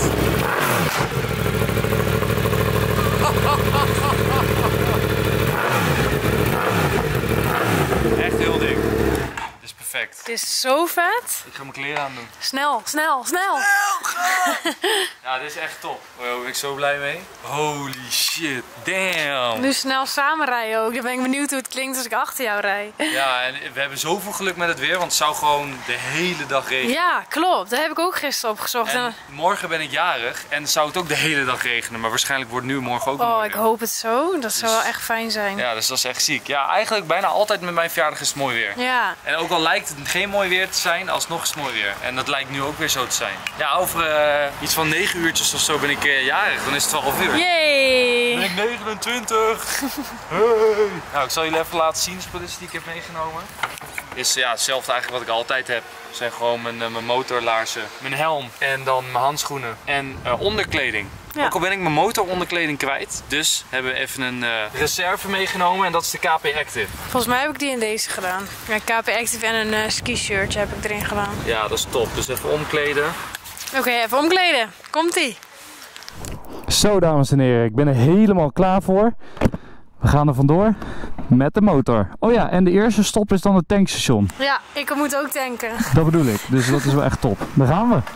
Echt heel dik. Dit is perfect. Het is zo vet. Ik ga mijn kleren aan doen. Snel, snel, snel. Ja, dit is echt top. Daar ben ik zo blij mee. Holy shit, damn. Nu snel samen rijden ook. Dan ben ik benieuwd hoe het klinkt als ik achter jou rijd. Ja, en we hebben zoveel geluk met het weer, want het zou gewoon de hele dag regenen. Ja, klopt. Dat heb ik ook gisteren opgezocht. En morgen ben ik jarig en zou het ook de hele dag regenen, maar waarschijnlijk wordt nu morgen ook Oh, mooi ik weer. hoop het zo. Dat zou wel echt fijn zijn. Ja, dus dat is echt ziek. Ja, eigenlijk bijna altijd met mijn verjaardag is het mooi weer. Ja. En ook al lijkt het geen mooi weer te zijn, alsnog is het mooi weer. En dat lijkt nu ook weer zo te zijn. Ja, over uh, iets van negen uurtjes of zo ben ik uh, jarig. Dan is het twaalf uur. Yay! Ben ik negenentwintig. Hey. Nou, ik zal jullie even laten zien de spulletjes die ik heb meegenomen. Is ja, hetzelfde eigenlijk wat ik altijd heb. Het zijn gewoon mijn, uh, mijn motorlaarzen, mijn helm en dan mijn handschoenen en uh, onderkleding. Ja. Ook al ben ik mijn motoronderkleding kwijt. Dus hebben we even een uh, reserve meegenomen en dat is de K P Active. Volgens mij heb ik die in deze gedaan. Ja, K P Active en een uh, ski-shirtje heb ik erin gedaan. Ja, dat is top. Dus even omkleden. Oké, okay, even omkleden. Komt-ie. Zo, dames en heren, ik ben er helemaal klaar voor. We gaan er vandoor met de motor. Oh ja, en de eerste stop is dan het tankstation. Ja, ik moet ook tanken. Dat bedoel ik, dus dat is wel echt top. Daar gaan we.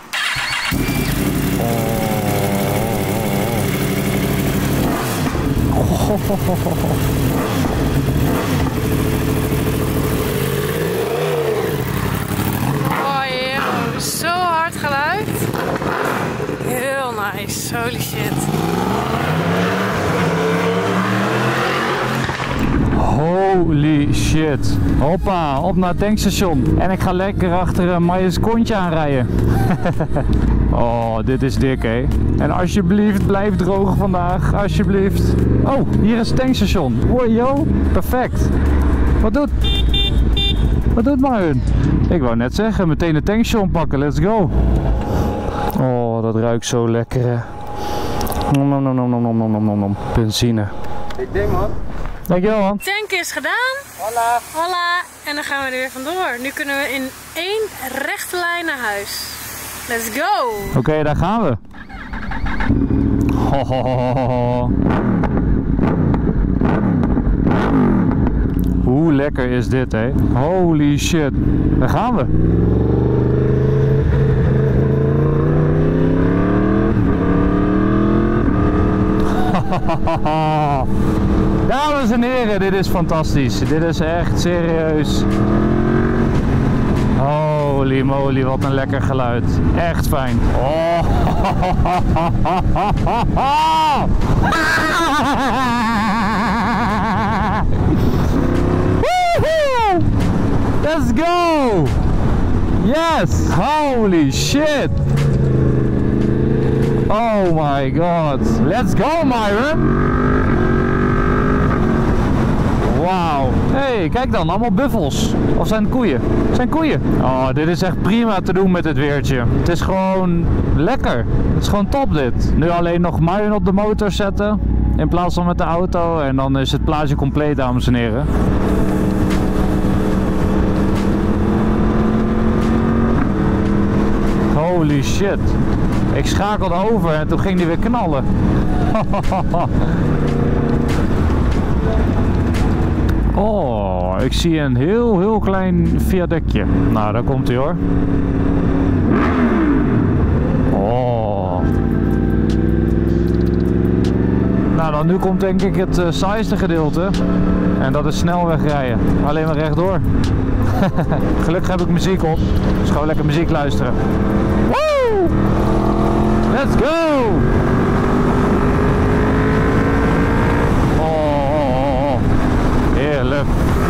Oh. Oh. Oh yeah, zo hard geluid. Heel nice, holy shit. Holy shit. Hoppa, op naar het tankstation. En ik ga lekker achter uh, Maya's kontje aanrijden. Oh, dit is dik, hè. En alsjeblieft, blijf droog vandaag. Alsjeblieft. Oh, hier is het tankstation. Wow, yo. Perfect. Wat doet... Wat doet Maya? Ik wou net zeggen, meteen het tankstation pakken. Let's go. Oh, dat ruikt zo lekker, hè. Nom, nom, nom, nom, nom, nom, nom, nom. Benzine. Ik denk, man. Dankjewel, man. Tank is gedaan. Hola. Hola. En dan gaan we er weer vandoor. Nu kunnen we in één rechte lijn naar huis. Let's go. Oké, okay, daar gaan we. Ho, ho, ho, ho. Hoe lekker is dit, hè? Holy shit. Daar gaan we. Dames en heren, dit is fantastisch. Dit is echt serieus. Holy moly, wat een lekker geluid. Echt fijn. Oh. Let's go! Yes! Holy shit! Oh my god. Let's go, Myron! Wauw. Hé, hey, kijk dan, allemaal buffels. Of zijn het koeien? Het zijn koeien. Oh, dit is echt prima te doen met het weertje. Het is gewoon lekker. Het is gewoon top dit. Nu alleen nog Myron op de motor zetten. In plaats van met de auto. En dan is het plaatje compleet, dames en heren. Holy shit. Ik schakelde over en toen ging die weer knallen. Oh, ik zie een heel heel klein viaductje. Nou, daar komt hij hoor. Oh. Nou, dan nu komt denk ik het uh, saaiste gedeelte. En dat is snelweg rijden. Alleen maar rechtdoor. Gelukkig heb ik muziek op. Dus gewoon lekker muziek luisteren. Woo! Let's go! Oh, heerlijk.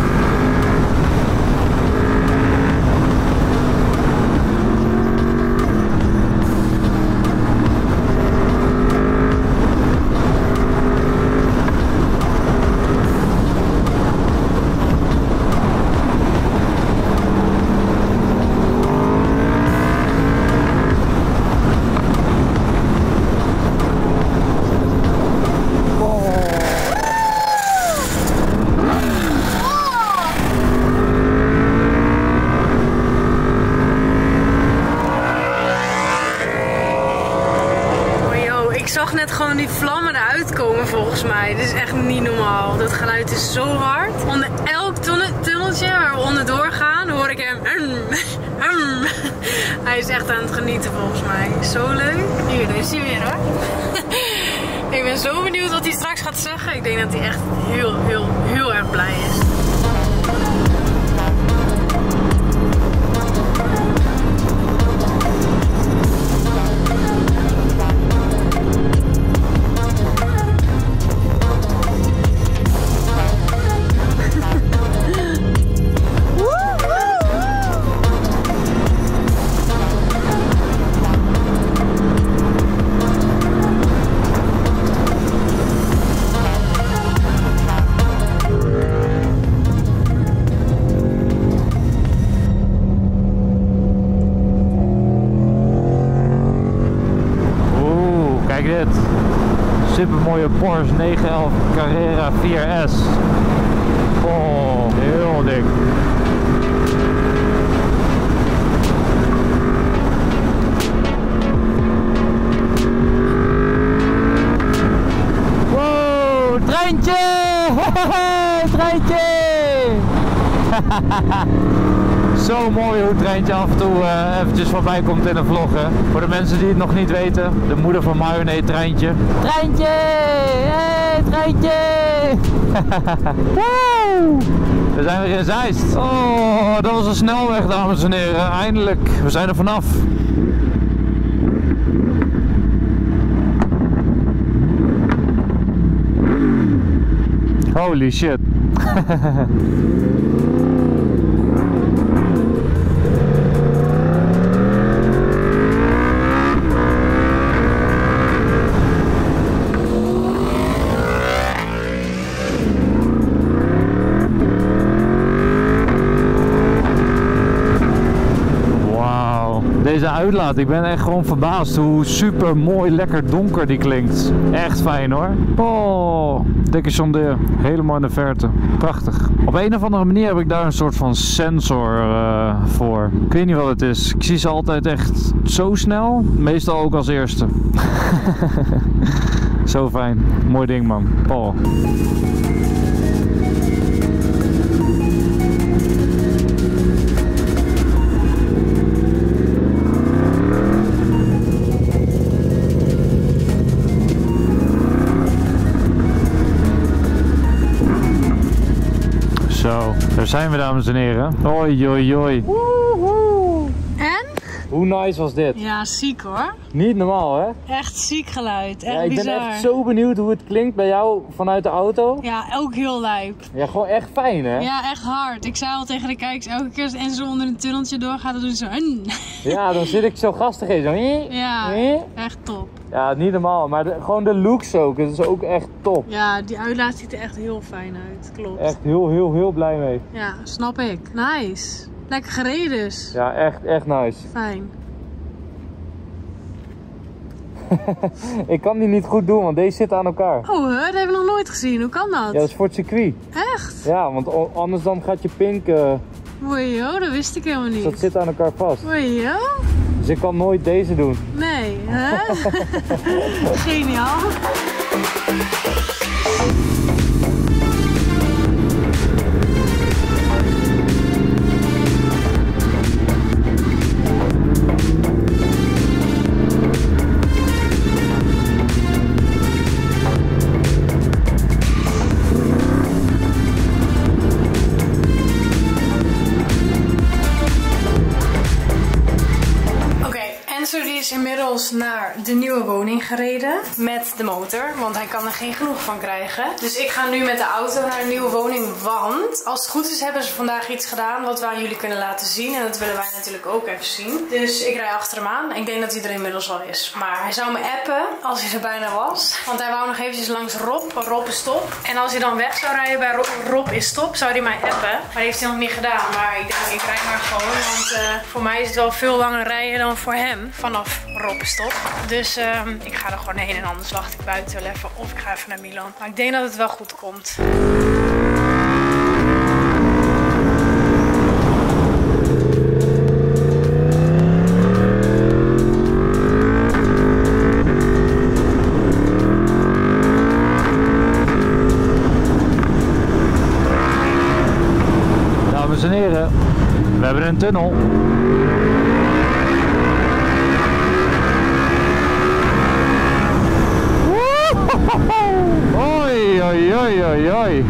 Net gewoon die vlammen eruit komen volgens mij. Dit is echt niet normaal. Dat geluid is zo hard. Onder elk tunneltje waar we onderdoor gaan hoor ik hem. Hij is echt aan het genieten volgens mij. Zo leuk. Hier, daar is hij weer hoor. Ik ben zo benieuwd wat hij straks gaat zeggen. Ik denk dat hij echt heel, heel, heel erg blij is. super mooie Porsche negen elf Carrera vier S. Oh, heel dik. Wow, treintje! Treintje! Zo mooi hoe het treintje af en toe uh, eventjes voorbij komt in een vlog. Hè. Voor de mensen die het nog niet weten, de moeder van Mayonaise, Treintje. Treintje! Hey, Treintje! Woe! We zijn weer in Zeist. Oh, dat was een snelweg, dames en heren. Eindelijk, we zijn er vanaf. Holy shit. Deze uitlaat, ik ben echt gewoon verbaasd hoe super mooi, lekker donker die klinkt. Echt fijn hoor. Oh, dikke John Deere. Helemaal in de verte. Prachtig. Op een of andere manier heb ik daar een soort van sensor uh, voor. Ik weet niet wat het is. Ik zie ze altijd echt zo snel. Meestal ook als eerste. Zo fijn. Mooi ding man. Oh. Zo, daar zijn we dames en heren. Oi, oi, oi. Woehoe. En? Hoe nice was dit? Ja, ziek hoor. Niet normaal hè? Echt ziek geluid, echt ja, ik bizar. ben echt zo benieuwd hoe het klinkt bij jou vanuit de auto. Ja, ook heel lijp. Ja, gewoon echt fijn hè? Ja, echt hard. Ik zei al tegen de kijkers, elke keer als en zo onder een tunneltje doorgaat, dan doen ze zo. Ja, dan zit ik zo gastig in. Zo. Ja, echt top. Ja, niet normaal. Maar de, gewoon de looks ook. Het is ook echt top. Ja, die uitlaat ziet er echt heel fijn uit. Klopt. Echt heel, heel, heel blij mee. Ja, snap ik. Nice. Lekker gereden dus. Ja, echt, echt nice. Fijn. Ik kan die niet goed doen, want deze zitten aan elkaar. Oh, hè? Dat heb ik nog nooit gezien. Hoe kan dat? Ja, dat is voor het circuit. Echt? Ja, want anders dan gaat je pink... Uh, Oei, joh, dat wist ik helemaal niet. Dat zit aan elkaar vast. Oei, joh. Dus ik kan nooit deze doen. Nee, hè? Geniaal. Die is inmiddels naar de nieuwe woning gereden met de motor, want hij kan er geen genoeg van krijgen. Dus ik ga nu met de auto naar de nieuwe woning, want als het goed is hebben ze vandaag iets gedaan wat we aan jullie kunnen laten zien. En dat willen wij natuurlijk ook even zien. Dus ik rij achter hem aan. Ik denk dat hij er inmiddels al is. Maar hij zou me appen als hij er bijna was. Want hij wou nog eventjes langs Rob. Rob is stop. En als hij dan weg zou rijden bij Rob, Rob is stop, zou hij mij appen. Maar dat heeft hij nog niet gedaan. Maar ik denk, ik rijd maar gewoon. Want uh, voor mij is het wel veel langer rijden dan voor hem. Vanaf Rob is top. Dus uh, ik ga er gewoon heen en anders wacht ik buiten wel even of ik ga even naar Milan. Maar ik denk dat het wel goed komt. Dames en heren, we hebben een tunnel. Oi, oi, oi, oi, oi.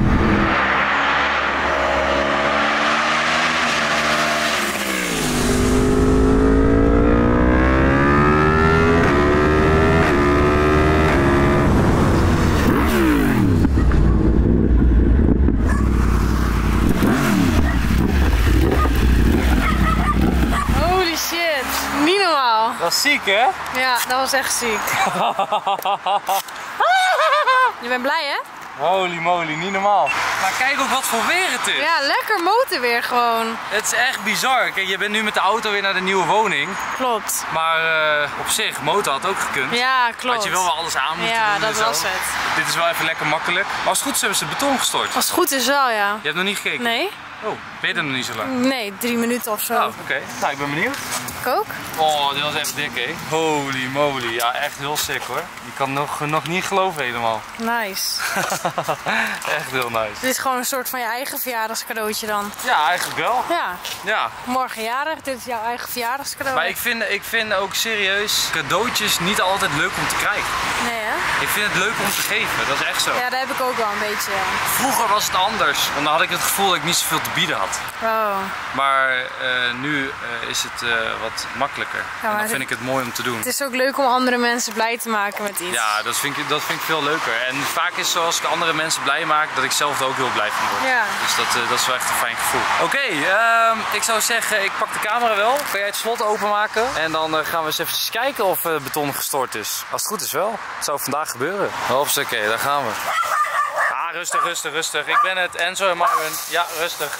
Holy shit, niet normaal. Dat is ziek hè? Ja, dat was echt ziek. Je bent blij hè? Holy moly, niet normaal. Maar kijk ook wat voor weer het is. Ja, lekker motorweer gewoon. Het is echt bizar. Kijk, je bent nu met de auto weer naar de nieuwe woning. Klopt. Maar uh, op zich, motor had ook gekund. Ja, klopt. Had je wel wel alles aan moeten ja, doen dat en zo. was het. Dit is wel even lekker makkelijk. Maar als het goed is hebben ze het beton gestort. Als het goed is wel, ja. Je hebt nog niet gekeken? Nee? Oh, ben je er nog niet zo lang? Nee, drie minuten of zo. Oh, oké. Okay. Nou, ik ben benieuwd. Ik ook. Oh, dit was echt dik, hè? Holy moly. Ja, echt heel sick, hoor. Je kan nog, nog niet geloven helemaal. Nice. Echt heel nice. Dit is gewoon een soort van je eigen verjaardagscadeautje dan. Ja, eigenlijk wel. Ja. Ja. Morgen jarig, dit is jouw eigen verjaardagscadeau. Maar ik vind, ik vind ook serieus cadeautjes niet altijd leuk om te krijgen. Nee, hè? Ik vind het leuk om te geven, dat is echt zo. Ja, dat heb ik ook wel een beetje, ja. Vroeger was het anders, want dan had ik het gevoel dat ik niet zoveel te bieden had. Oh. Maar uh, nu uh, is het uh, wat makkelijker. Ja, en dan vind ik het mooi om te doen. Het is ook leuk om andere mensen blij te maken met iets. Ja, dat vind ik, dat vind ik veel leuker. En vaak is het zoals ik andere mensen blij maak, dat ik zelf er ook heel blij van word. Ja. Dus dat, uh, dat is wel echt een fijn gevoel. Oké, okay, uh, ik zou zeggen, ik pak de camera wel. Kan jij het slot openmaken? En dan uh, gaan we eens even kijken of uh, beton gestort is. Als het goed is wel. Het zou vandaag gebeuren. Hopsakee, daar gaan we. Ah, rustig, rustig, rustig. Ik ben het, Enzo en Marvin. Ja, rustig.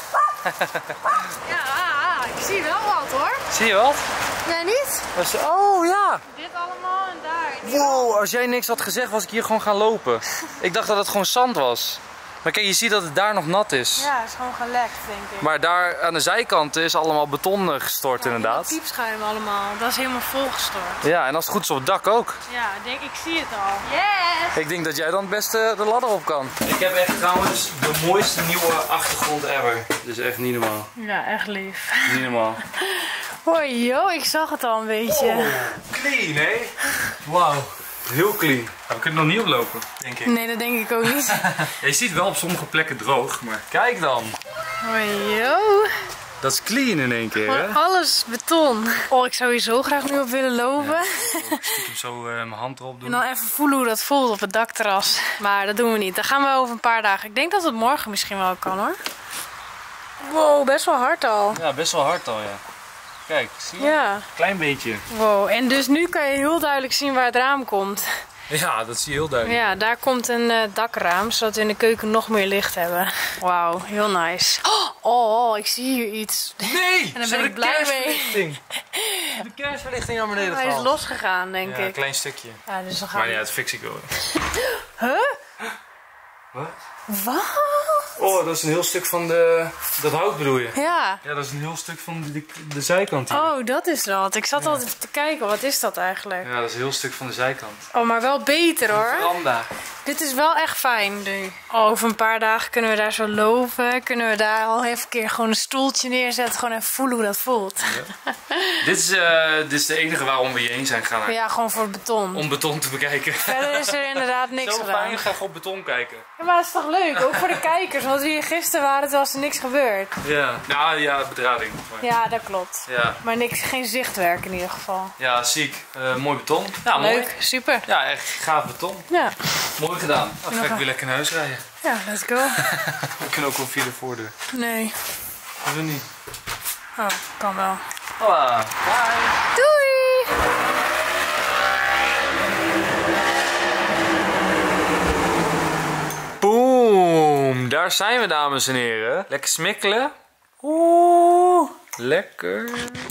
Ja, ah, ik zie wel wat hoor. Zie je wat? Jij niet? Was, oh ja. Dit allemaal en daar. Wow, als jij niks had gezegd was ik hier gewoon gaan lopen. Ik dacht dat het gewoon zand was. Maar kijk, je ziet dat het daar nog nat is. Ja, het is gewoon gelekt, denk ik. Maar daar aan de zijkant is allemaal beton gestort, ja, inderdaad. Die piepschuim allemaal, dat is helemaal volgestort. Ja, en als het goed is op het dak ook. Ja, denk, ik zie het al. Yes! Ik denk dat jij dan het beste de ladder op kan. Ik heb echt trouwens de mooiste nieuwe achtergrond ever. Dus echt niet normaal. Ja, echt lief. Niet normaal. Hoi, joh, ik zag het al een beetje. Oh, clean, hè? Wauw. Heel clean. We kunnen nog niet oplopen, denk ik. Nee, dat denk ik ook niet. Ja, je ziet wel op sommige plekken droog, maar kijk dan. Hoi, joh. Dat is clean in één keer, hè? Alles beton. Oh, ik zou hier zo graag nu op willen lopen. Ja, ik stiekem zo uh, mijn hand erop doen. En dan even voelen hoe dat voelt op het dakterras. Maar dat doen we niet. Dat gaan we over een paar dagen. Ik denk dat het morgen misschien wel kan, hoor. Wow, best wel hard al. Ja, best wel hard al, ja. Kijk, zie je? Ja. Klein beetje. Wow, en dus nu kan je heel duidelijk zien waar het raam komt. Ja, dat zie je heel duidelijk. Ja, daar komt een uh, dakraam, zodat we in de keuken nog meer licht hebben. Wauw, heel nice. Oh, oh, ik zie hier iets. Nee! En daar ben ik blij mee. De kerstverlichting naar beneden Hij gehaald. is losgegaan, denk Ja, ik. een klein stukje. Ja, dus dan gaan Maar we... ja, het fix ik wel. Huh? Wat? Wat? Oh, dat is een heel stuk van de... Dat hout bedoel je? Ja. Ja, dat is een heel stuk van de, de, de zijkant hier. Oh, dat is dat. Ik zat ja. altijd te kijken, wat is dat eigenlijk? Ja, dat is een heel stuk van de zijkant. Oh, maar wel beter hoor. Veranda. Dit is wel echt fijn nu. Oh, over een paar dagen kunnen we daar zo lopen. Kunnen we daar al even een keer gewoon een stoeltje neerzetten. Gewoon even voelen hoe dat voelt. Ja. dit, is, uh, dit is de enige waarom we hierheen zijn gegaan. Ja, gewoon voor het beton. Om beton te bekijken. Verder is er inderdaad niks Zo gedaan. fijn, ga op beton kijken. Ja, maar dat is toch leuk? Ook voor de kijkers. Want we hier gisteren waren, toen was er niks gebeurd. Ja, nou ja, bedrading. Maar... Ja, dat klopt. Ja. Maar niks, geen zichtwerk in ieder geval. Ja, ziek. Uh, mooi beton. Ja, leuk, mooi. super. Ja, echt gaaf beton. Ja. Mooi gedaan. Dan ga ik weer lekker naar huis rijden. Ja, let's go. We kunnen ook wel via de voordeur. Nee. Dat doen niet. Oh, kan wel. Hola. Bye. Doei! Boom, daar zijn we, dames en heren. Lekker smikkelen. Oeh, lekker.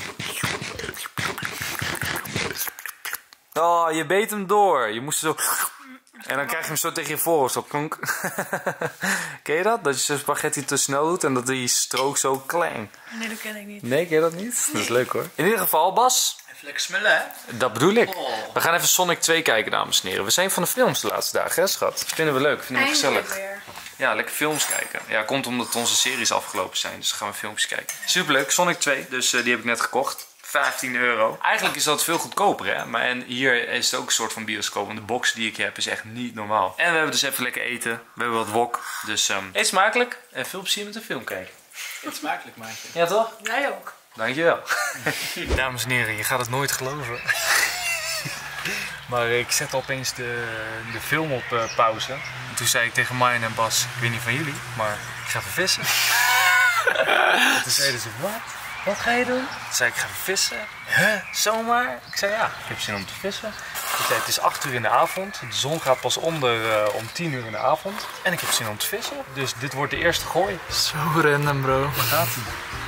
Oh, je beet hem door. Je moest zo... En dan krijg je hem zo tegen je voorhoofd op. Klonk. Ken je dat? Dat je zo'n spaghetti te snel doet en dat die strook zo klein. Nee, dat ken ik niet. Nee, ken je dat niet? Dat is leuk hoor. In ieder geval, Bas. Even lekker smullen, hè? Dat bedoel ik. Oh. We gaan even Sonic twee kijken, dames en heren. We zijn van de films de laatste dagen, hè schat? Dat vinden we leuk, vinden we gezellig. Weer. Ja, lekker films kijken. Ja, komt omdat onze series afgelopen zijn, dus dan gaan we filmpjes kijken. Superleuk, Sonic twee, dus uh, die heb ik net gekocht. vijftien euro. Eigenlijk is dat veel goedkoper, hè? Maar en hier is het ook een soort van bioscoop. Want de box die ik heb is echt niet normaal. En we hebben dus even lekker eten. We hebben wat wok. Dus um, eet smakelijk en veel plezier met de film kijken. Eet smakelijk, maatje. Ja, toch? Jij ook. Dankjewel. Dames en heren, je gaat het nooit geloven. Maar ik zette opeens de, de film op uh, pauze. En toen zei ik tegen Marjan en Bas, ik weet niet van jullie, maar ik ga even vissen. En toen zeiden ze, wat? Wat ga je doen? Toen zei ik, ik ga vissen. Huh? Zomaar? Ik zei, ja, ik heb zin om te vissen. Dus ja, het is acht uur in de avond. De zon gaat pas onder uh, om tien uur in de avond. En ik heb zin om te vissen. Dus dit wordt de eerste gooi. Zo random, bro. Waar gaat hij?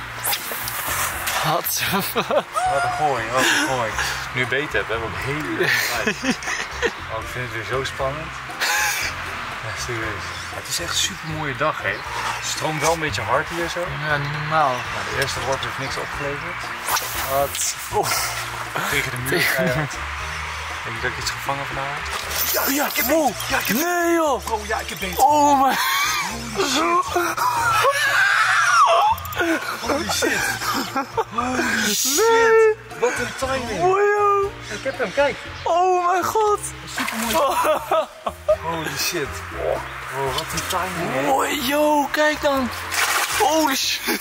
Wat? Wat een gooi, wat een gooi. Nu je beet hebt, hebben we ook heel erg. Oh, ik vind het weer zo spannend. Ja, serieus. Ja, het is echt een super mooie dag, hè. Het stroomt wel een beetje hard hier zo. Ja, niet normaal. Nou, de eerste worp heeft niks opgeleverd. Wat? Oh. Tegen de muur. Ja, ja. Denk je dat ik iets gevangen vanavond? Ja, ja, ik heb wow. Ja, ik heb... Nee, joh. Bro, ja, ik heb beet. Oh, my. Holy shit. Holy shit. Holy shit. Nee. Wat een timing. Oh, joh. Ik heb hem, kijk. Oh, mijn god. Super mooi. Holy shit. Oh, wat een timing, hè. Oh, joh, kijk dan. Holy shit.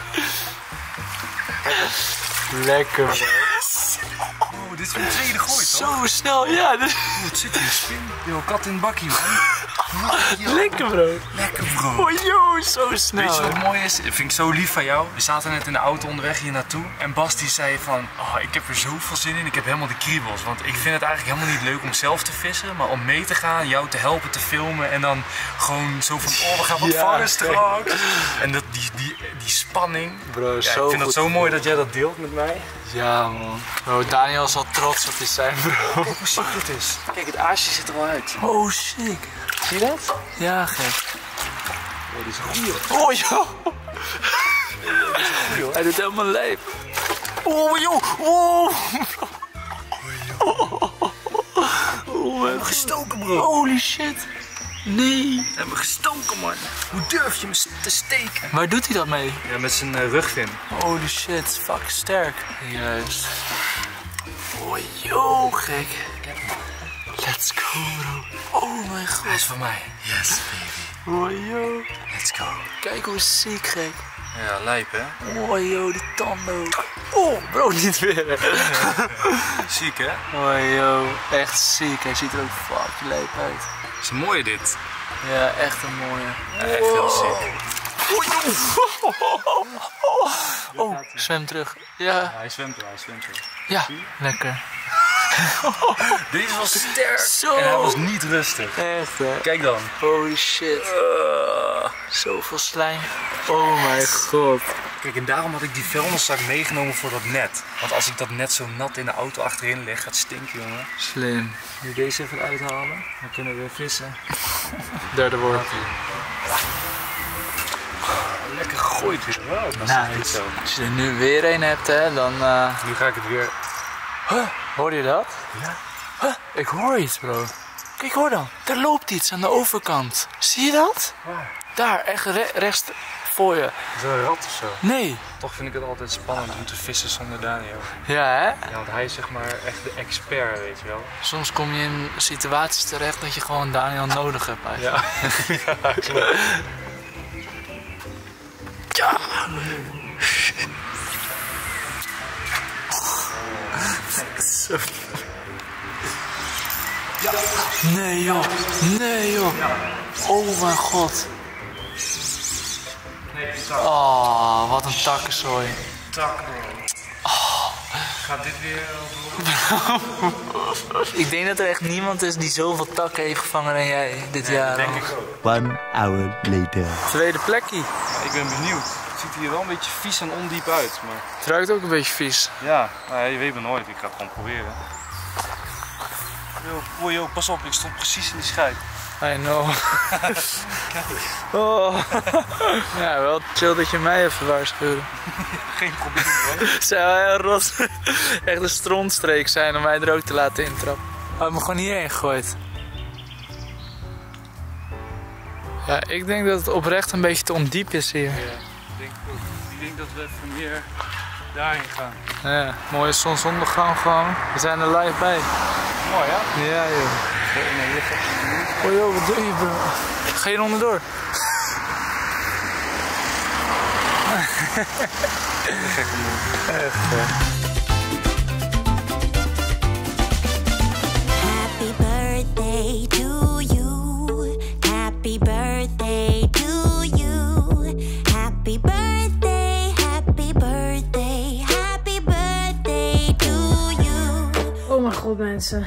Lekker, bro. Oh, dit is mijn tweede gooi, toch? Zo snel, ja. Dit... Oh, het zit in de spin. Yo, kat in het bakkie, man. Yo. Lekker, bro. Lekker, bro. Oh, joh, zo snel. Weet je wat mooi is? Dat vind ik zo lief van jou. We zaten net in de auto onderweg hier naartoe. En Bas die zei van, oh, ik heb er zoveel zin in. Ik heb helemaal de kriebels. Want ik vind het eigenlijk helemaal niet leuk om zelf te vissen. Maar om mee te gaan, jou te helpen te filmen. En dan gewoon zo van, oh, we gaan wat Ja, vangen straks. En dat, die, die, die spanning. Bro, Ja, zo ik vind goed. dat zo mooi dat jij dat deelt met mij. Ja, man. Bro, Daniel zal trots op je zijn, bro. Kijk hoe ziek dit is. Kijk, het aasje zit er al uit. Oh, sick. Zie je dat? Ja, gek. Oh, dit is een goeie. Oh, joh. Hij doet helemaal lijp. Oh, joh. Oh. Oh, mijn Gestoken, bro. holy shit. Nee. We hebben gestoken, man. Hoe durf je me te steken? Waar doet hij dat mee? Ja, met zijn uh, rugvin. Holy shit, fuck sterk. Juist. Oh, yo, gek. Let's go, bro. Oh mijn god. Hij is van mij. Yes, baby. Oh, yo. Let's go. Kijk hoe ziek, gek. Ja, lijp, hè? Oh, yo, die tanden ook. Oh, bro, niet weer, hè. Ziek, hè? Oh, yo. Echt ziek. Hij ziet er ook fucking lijp uit. Is een mooie dit. Ja, echt een mooie. Ja, echt heel ziek. Oh, zwem terug. Ja, Ja, hij zwemt er, hij zwemt er. ja, lekker. Deze was sterk. Zo. En hij was niet rustig. Echt, hè. Kijk dan. Holy shit. Uh, zoveel slijm. Oh mijn god. Kijk, en daarom had ik die vuilniszak meegenomen voor dat net. Want als ik dat net zo nat in de auto achterin leg, gaat het stinken, jongen. Slim. Nu deze even uithalen, dan kunnen we weer vissen. Derde woord. Lekker gegooid weer. Wow, dat is echt goed Nice. zo. Als je er nu weer een hebt, hè, dan... Uh... Nu ga ik het weer... Huh, hoor je dat? Ja. Huh, ik hoor iets, bro. Kijk, hoor dan. Daar loopt iets aan de overkant. Zie je dat? Waar? Daar, echt re rechts voor je. Is dat een rat of zo? Nee. Toch vind ik het altijd spannend om te vissen zonder Daniel. Ja, hè? Ja, want hij is zeg maar echt de expert, weet je wel. Soms kom je in situaties terecht dat je gewoon Daniel nodig hebt eigenlijk. Ja, ja klopt. Ja. Nee joh, nee joh. Oh mijn god. Oh, wat een takkenzooi. Tak, oh. Gaat dit weer door? Ik denk dat er echt niemand is die zoveel takken heeft gevangen dan jij dit Nee, jaar. denk ik ook. One hour later. Tweede plekje. Ja, ik ben benieuwd. Het ziet hier wel een beetje vies en ondiep uit, maar... Het ruikt ook een beetje vies. Ja, nou, je weet maar nooit. Ik ga het gewoon proberen. Yo, oh, yo, pas op, ik stond precies in die scheid. I know. Oh. Ja, wel chill dat je mij even waarschuwde. Geen probleem hoor. Het zou heel rot echt een strontstreek zijn om mij er ook te laten intrappen. Hij heeft me gewoon hierheen gegooid. Ja, ik denk dat het oprecht een beetje te ondiep is hier. Ja, ik denk ook. Ik denk dat we even meer daarin gaan. Ja, mooie zonsondergang gewoon. We zijn er live bij. Mooi hè? Ja joh. Nee, hier gaat Oh joh, wat doe je bro? Ga je er onderdoor? gekke moe. Echt hè. Happy birthday to you. Happy birthday to you. Happy birthday, happy birthday, happy birthday to you. Oh mijn god mensen. mensen.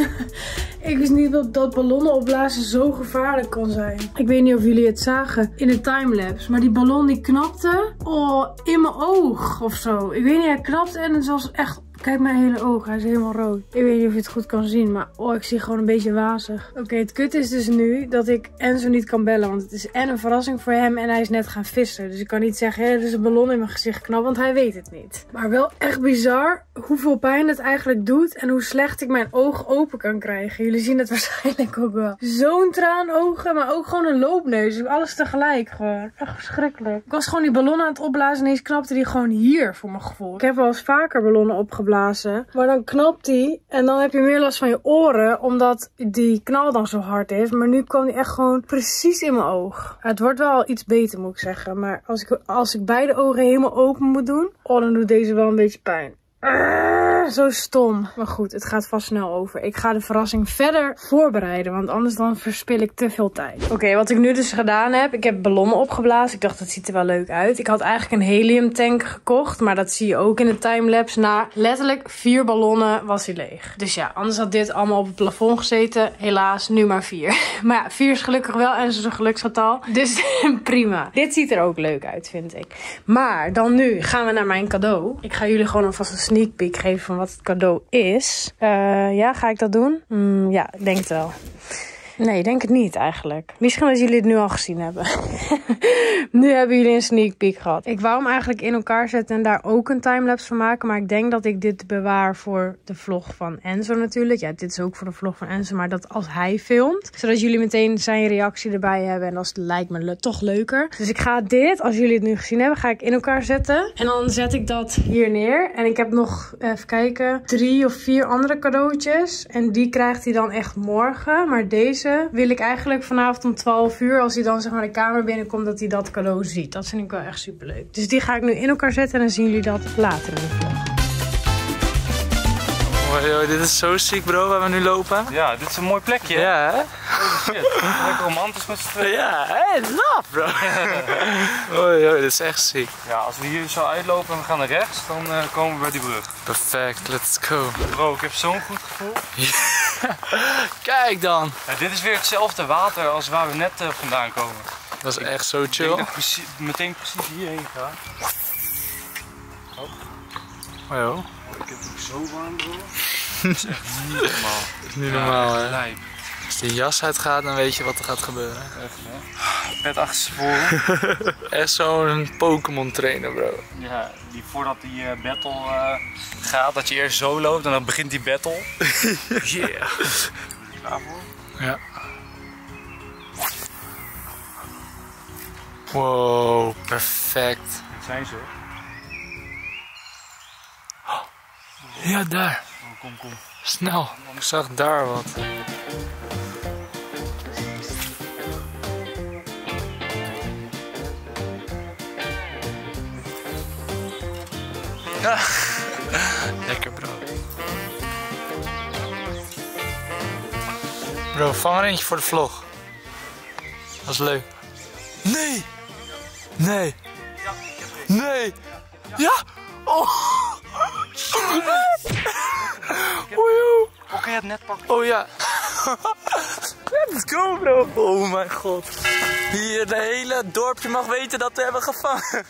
Ik wist niet dat, dat ballonnen opblazen zo gevaarlijk kon zijn. Ik weet niet of jullie het zagen in de timelapse. Maar die ballon die knapte. Oh, in mijn oog of zo. Ik weet niet, hij knapte en het was echt... Kijk mijn hele oog, hij is helemaal rood. Ik weet niet of je het goed kan zien, maar oh, ik zie gewoon een beetje wazig. Oké, okay, het kut is dus nu dat ik Enzo niet kan bellen. Want het is en een verrassing voor hem en hij is net gaan vissen. Dus ik kan niet zeggen, hé, er is een ballon in mijn gezicht geknapt, want hij weet het niet. Maar wel echt bizar hoeveel pijn het eigenlijk doet en hoe slecht ik mijn oog open kan krijgen. Jullie zien het waarschijnlijk ook wel. Zo'n traanogen, maar ook gewoon een loopneus. Alles tegelijk gewoon. Echt verschrikkelijk. Ik was gewoon die ballon aan het opblazen en ineens knapte die gewoon hier voor mijn gevoel. Ik heb wel eens vaker ballonnen opgeblazen. Maar dan knapt die en dan heb je meer last van je oren omdat die knal dan zo hard is. Maar nu kwam die echt gewoon precies in mijn oog. Het wordt wel iets beter moet ik zeggen. Maar als ik, als ik beide ogen helemaal open moet doen, oh, dan doet deze wel een beetje pijn. Uh, zo stom. Maar goed, het gaat vast snel over. Ik ga de verrassing verder voorbereiden. Want anders dan verspil ik te veel tijd. Oké, okay, wat ik nu dus gedaan heb. Ik heb ballonnen opgeblazen. Ik dacht, dat ziet er wel leuk uit. Ik had eigenlijk een heliumtank gekocht. Maar dat zie je ook in de timelapse. Na letterlijk vier ballonnen was hij leeg. Dus ja, anders had dit allemaal op het plafond gezeten. Helaas, nu maar vier. Maar ja, vier is gelukkig wel en zo'n geluksgetal. Dus prima. Dit ziet er ook leuk uit, vind ik. Maar dan nu gaan we naar mijn cadeau. Ik ga jullie gewoon alvast een sneak peek geven van wat het cadeau is. Uh, ja, ga ik dat doen? Mm, ja, ik denk het wel. Nee, ik denk het niet eigenlijk. Misschien dat jullie het nu al gezien hebben. Nu hebben jullie een sneak peek gehad. Ik wou hem eigenlijk in elkaar zetten en daar ook een timelapse van maken. Maar ik denk dat ik dit bewaar voor de vlog van Enzo natuurlijk. Ja, dit is ook voor de vlog van Enzo. Maar dat als hij filmt. Zodat jullie meteen zijn reactie erbij hebben. En dat lijkt me le- toch leuker. Dus ik ga dit, als jullie het nu gezien hebben, ga ik in elkaar zetten. En dan zet ik dat hier neer. En ik heb nog, even kijken, drie of vier andere cadeautjes. En die krijgt hij dan echt morgen. Maar deze wil ik eigenlijk vanavond om twaalf uur, als hij dan zeg maar de kamer binnenkomt, dat hij dat cadeau ziet. Dat vind ik wel echt super leuk. Dus die ga ik nu in elkaar zetten en dan zien jullie dat later in de vlog. Oh, joh, dit is zo ziek bro, waar we nu lopen. Ja, dit is een mooi plekje. Ja, hè? Holy shit. Lekker romantisch met z'n tweeën. Ja, hé, love bro. Oh, joh, dit is echt ziek. Ja, als we hier zo uitlopen en we gaan naar rechts, dan uh, komen we bij die brug. Perfect, let's go. Bro, ik heb zo'n goed gevoel. Kijk dan. Ja, dit is weer hetzelfde water als waar we net uh, vandaan komen. Dat is echt zo chill. Ik denk dat ik precies, meteen precies hierheen ga. Oh. Oh, joh. Ik heb het zo warm bro. Dat is echt niet normaal. Dat is niet normaal, ja, hè. lijp. Als die jas uitgaat, dan weet je wat er gaat gebeuren. Echt, hè. Pet achterstevoren. Echt zo'n Pokémon trainer, bro. Ja, die voordat die uh, battle uh, gaat, dat je eerst zo loopt en dan begint die battle. Yeah. Klaar voor? Ja. Wow, perfect. Dat zijn ze. Ja, daar. Oh, kom, kom. Snel. Ik zag daar wat. Ja. Lekker bro. Bro, vang er eentje voor de vlog. Dat is leuk. Nee! Nee! Nee! Ja! Oh! Hoe kan je het net pakken? Oh ja. Let's go bro. Oh mijn god. Hier, de hele dorpje mag weten dat we hebben gevangen.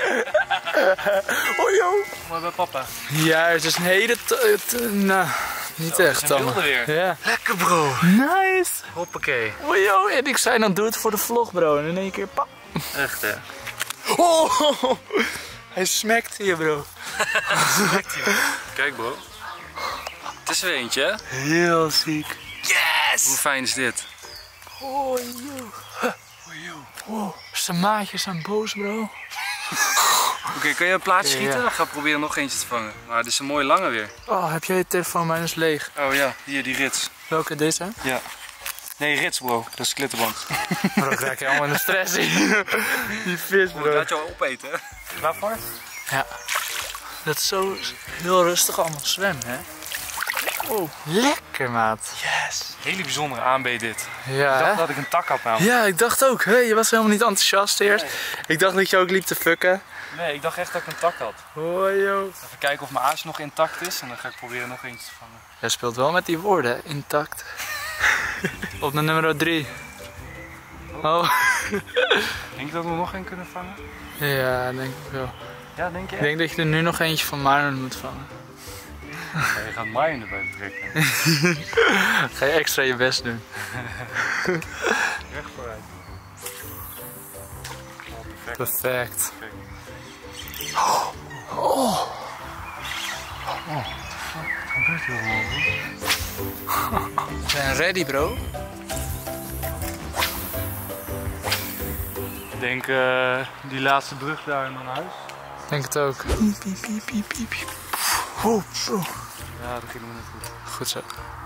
Oh joh. Maar bij papa. Ja, het is een hele... Nou, niet oh, echt dan. weer. Ja. Lekker bro. Nice. Hoppakee. Oh joh. En ik zei dan doe het voor de vlog bro. En in één keer pap. Echt hè. Oh. Hij smekt hier bro. Smekt hier. Kijk bro. Het is er eentje hè. Heel ziek. Yes! Hoe fijn is dit? Oh joh. Oh, zijn maatjes zijn boos bro. Oké, okay, kun je een plaatje schieten? Ja. Dan ga ik proberen nog eentje te vangen. Maar dit is een mooie lange weer. Oh, heb jij je telefoon? Mijn is leeg. Oh ja, hier die rits. Welke, deze? Ja. Nee, rits bro. Dat is klittenband. Bro, ik raak je allemaal in de stress in. Die vis bro. Oh, laat je al opeten hè? Waarvoor? Ja. Dat is zo heel rustig allemaal zwemmen hè. Oh, lekker maat. Yes. Hele bijzondere A en B dit. Ja, Ik dacht hè? dat ik een tak had namelijk. Ja, ik dacht ook. Hé, je was helemaal niet enthousiast eerst. Ik dacht dat je ook liep te fucken. Nee, ik dacht echt dat ik een tak had. Hoi joh. Even kijken of mijn aasje nog intact is en dan ga ik proberen nog eentje te vangen. Jij speelt wel met die woorden, intact. Op de nummer drie. Oh. Denk je dat we nog één kunnen vangen? Ja, denk ik wel. Ja, denk je Ik denk dat je er nu nog eentje van Marlon moet vangen. Ja, je gaat Marjen erbij betrekken. Ga je extra je best doen. Recht vooruit. Oh, perfect. Perfect. Kijk. Oh. Oh. Wat gebeurt hier allemaal? We zijn ready, bro. Ik denk uh, die laatste brug daar in mijn huis. Ik denk het ook. Piep, piep, piep, piep, piep, piep. Oh, oh. Ja, dat ging me net goed. Goed zo.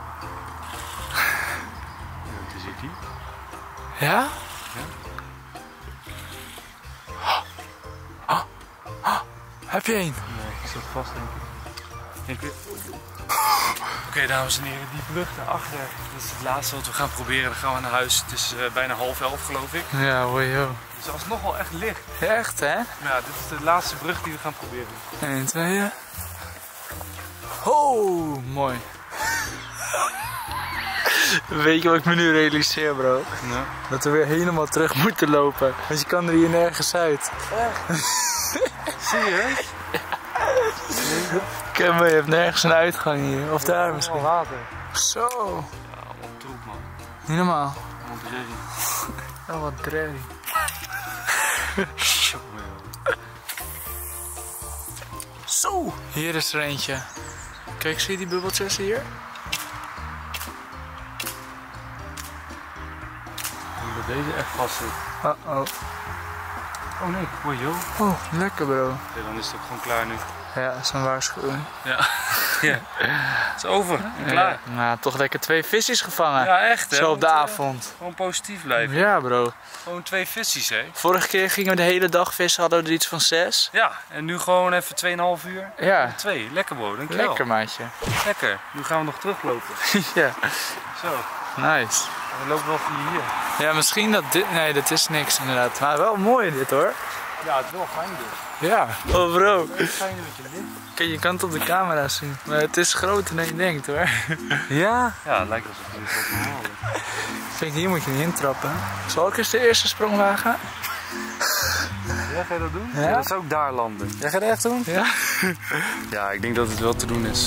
Ja, het is die. Ja? Ja. Oh. Oh. Heb je één? Nee, ik zit vast denk ik. Denk ik... Oké, okay, dames en heren, die brug daarachter, dat is het laatste wat we gaan proberen. Dan gaan we naar huis. Het is uh, bijna half elf geloof ik. Ja, hoor joh. Dus dat is nog wel echt licht. Ja, echt hè? Ja, dit is de laatste brug die we gaan proberen. één, twee. Oh, mooi. Weet je wat ik me nu realiseer, bro? Ja. Dat we weer helemaal terug moeten lopen. Want je kan er hier nergens uit. Serieus? Kijk maar, je hebt nergens een uitgang hier. Of daar misschien. water. Zo. Ja, allemaal troep man. Niet normaal. Allemaal dreddy. Oh, wat dreddy. Zo. Hier is er eentje. Kijk, zie je die bubbeltjes hier? Ik denk dat deze echt vast zit. Uh oh. Oh nee, hoi joh. Oh, lekker bro. Oké, dan is het ook gewoon klaar nu. Ja, dat is een waarschuwing. Ja. Ja. Het is over. En klaar. Ja, nou, toch lekker twee visjes gevangen. Ja, echt hè. Zo op de Moet, uh, avond. Gewoon positief blijven. Ja, bro. Gewoon twee visjes hè. Vorige keer gingen we de hele dag vissen, hadden we er iets van zes. Ja, en nu gewoon even tweeënhalf uur. Ja. Twee. Lekker bro, dankjewel. Lekker maatje. Lekker. Nu gaan we nog teruglopen. Ja. Zo. Nice. We lopen wel via hier. Ja, misschien dat dit... Nee, dat is niks inderdaad. Maar wel mooi dit hoor. Ja, het is wel fijn dus. Ja. Oh bro. Het is fijn dat je dit. Kijk, je kan het op de camera zien. Maar het is groter dan je denkt hoor. Ja? Ja, het lijkt alsof je dit wat kan halen. Ik denk, hier moet je niet intrappen. Zal ik eens de eerste sprong wagen? Ja, ga je dat doen? Ja? Ja, dat zou ook daar landen. Jij gaat het echt doen? Ja. Ja, ik denk dat het wel te doen is.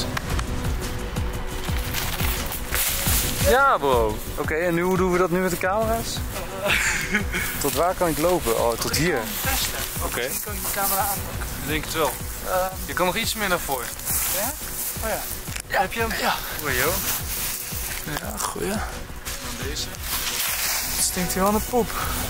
Ja bro. Oké, okay, en nu, hoe doen we dat nu met de camera's? Tot waar kan ik lopen? Oh, tot hier. Oké. Okay. Kan je de camera aan? Ik denk het wel. Uh, je kan nog iets meer naar voren. Ja? Oh ja. Ja. Heb je hem? Ja. Hoi joh. Ja, goeie. Dan deze. Het stinkt hier wel een poep.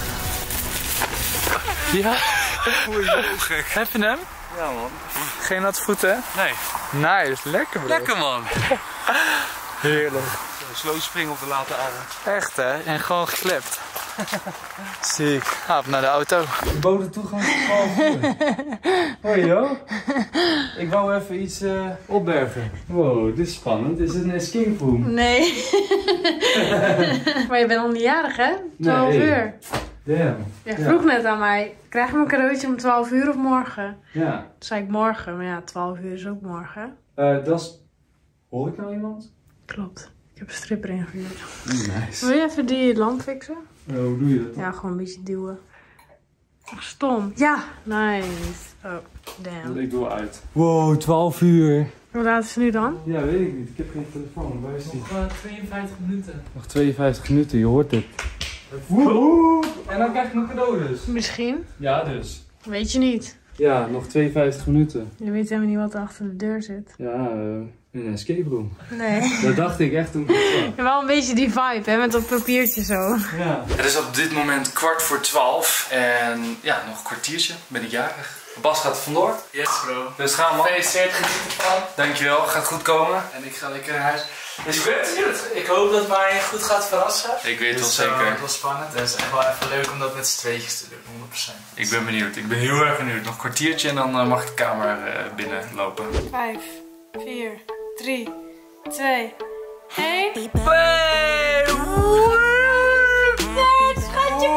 Ja. Hoi joh, gek. Heb je hem? Ja man. Geen natte voeten? Nee. Nice, lekker bro. Lekker man. Heerlijk. Slow springen op de late adem. Echt hè? En gewoon geklept. Ziek. Ga op naar de auto. Boden toegang tot twaalf uur. Hoi joh. Ik wou even iets uh, opbergen. Wow, dit is spannend. Is het een escape room? Nee. Maar je bent al niet jarig hè? twaalf nee. uur. Damn. Je vroeg ja. net aan mij, krijg je mijn cadeautje om twaalf uur of morgen? Ja. Toen zei ik morgen, maar ja, twaalf uur is ook morgen. Uh, dat is... Hoor ik nou iemand? Klopt. Ik heb een stripper ingehuurd. Nice. Wil je even die lamp fixen? Uh, hoe doe je dat? Ja, gewoon een beetje duwen. Ach, stom. Ja, nice. Oh, damn. Ik doe uit. Wow, twaalf uur. Hoe laat is het nu dan? Ja, weet ik niet. Ik heb geen telefoon. Waar is die? Nog uh, tweeënvijftig minuten. Nog tweeënvijftig minuten, je hoort het. Woehoe! En dan krijg ik mijn cadeau dus. Misschien. Ja, dus. Weet je niet. Ja, nog tweeënvijftig minuten. Je weet helemaal niet wat er achter de deur zit. Ja, uh, een escape room. Nee. Dat dacht ik echt toen ik het zag. Wel een beetje die vibe, hè, met dat papiertje zo. Ja. Het is op dit moment kwart voor twaalf. En ja, nog een kwartiertje ben ik jarig. Bas gaat er vandoor. Yes bro. Dus gaan we. Gefeliciteerd, geniet ervan. Dankjewel, gaat goed komen. En ik ga lekker naar huis. Dus ik weet het. Ik hoop dat mij goed gaat verrassen. Ik weet het dus, wel zeker. Het uh, was spannend. Het is echt wel even leuk om dat met z'n tweetjes te doen, honderd procent. Ik ben benieuwd. Ik ben heel erg benieuwd. Nog een kwartiertje en dan uh, mag ik de kamer uh, binnenlopen. Vijf, vier, drie, twee, één. Hey! Schatje,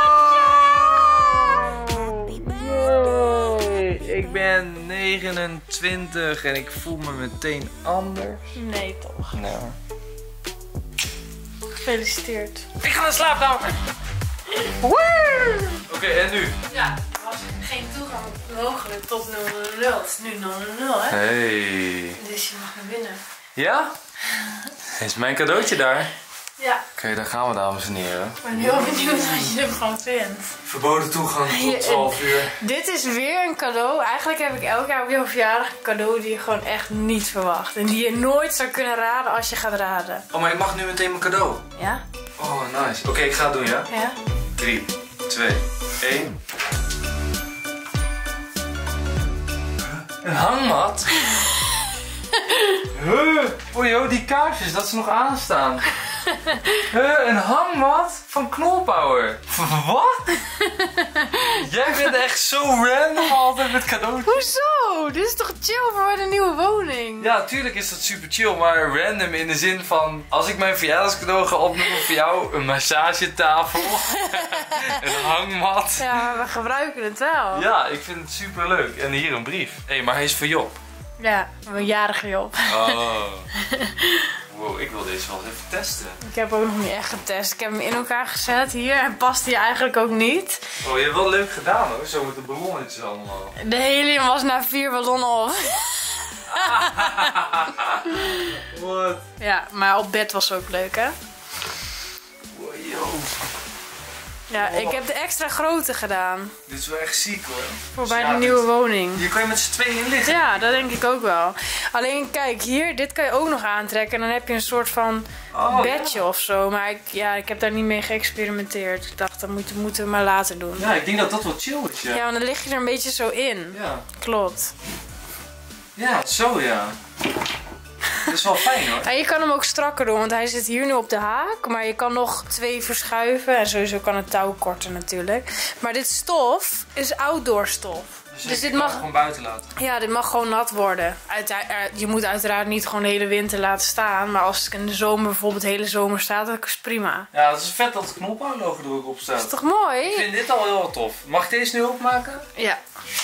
Yay, ik ben negenentwintig en ik voel me meteen anders. Nee, toch. Nou. Gefeliciteerd. Ik ga naar slaapkamer. Oké, okay, en nu? Ja, er was geen toegang mogelijk tot nul nul nul. Het is nu nul nul nul, hè? Hey. Dus je mag naar binnen. Ja? Is mijn cadeautje daar? Ja. Oké, okay, daar gaan we, dames en heren. Ik ben heel benieuwd wat je ervan vindt. Verboden toegang tot Je- twaalf uur. Dit is weer een cadeau. Eigenlijk heb ik elk jaar op jouw verjaardag een cadeau die je gewoon echt niet verwacht. En die je nooit zou kunnen raden als je gaat raden. Oh, maar ik mag nu meteen mijn cadeau. Ja? Oh, nice. Oké, okay, ik ga het doen, ja? Ja? drie, twee, één. Een hangmat? Huh? Oh joh, die kaarsjes, dat ze nog aanstaan. Huh, een hangmat van Knolpower. Wat? Jij bent echt zo random altijd met cadeautjes. Hoezo? Dit is toch chill voor een nieuwe woning? Ja, tuurlijk is dat super chill, maar random in de zin van... Als ik mijn verjaardagscadeau ga opnoemen voor jou, een massagetafel, een hangmat. Ja, maar we gebruiken het wel. Ja, ik vind het super leuk. En hier een brief. Hé, hey, maar hij is voor Job. Ja, mijn jarige Job. Oh. Wow, ik wil deze wel eens even testen. Ik heb ook nog niet echt getest. Ik heb hem in elkaar gezet hier en past hij eigenlijk ook niet. Oh, je hebt wel leuk gedaan hoor, zo met de ballonnetjes allemaal. De helium was na vier ballonnen op. Wat? Ja, maar op bed was ook leuk, hè? Wow, yo. Ja, ik heb de extra grote gedaan. Dit is wel echt ziek hoor. Voor bij Ja, de nieuwe dit- woning. Hier kan je met z'n tweeën in liggen. Ja, dat denk ik ook wel. Alleen kijk, hier, dit kan je ook nog aantrekken. En dan heb je een soort van Oh, bedje ja. of zo. Maar ik, ja, ik heb daar niet mee geëxperimenteerd. Ik dacht, dat moeten, moeten we maar later doen. Ja, ik denk dat dat wel chill is, ja. Ja, want dan lig je er een beetje zo in. Ja, Klopt. ja zo ja. Dat is wel fijn hoor. En je kan hem ook strakker doen, want hij zit hier nu op de haak. Maar je kan nog twee verschuiven. En sowieso kan het touw korten natuurlijk. Maar dit stof is outdoor stof. Dus, Dus ik dit kan mag- het gewoon buiten laten. Ja, dit mag gewoon nat worden. Uite- er- je moet uiteraard niet gewoon de hele winter laten staan. Maar als het in de zomer bijvoorbeeld de hele zomer staat, dan is het prima. Ja, het is vet dat het knoppenlogo er ook op Is staat. toch mooi? Ik vind dit al heel tof. Mag ik deze nu opmaken? Ja.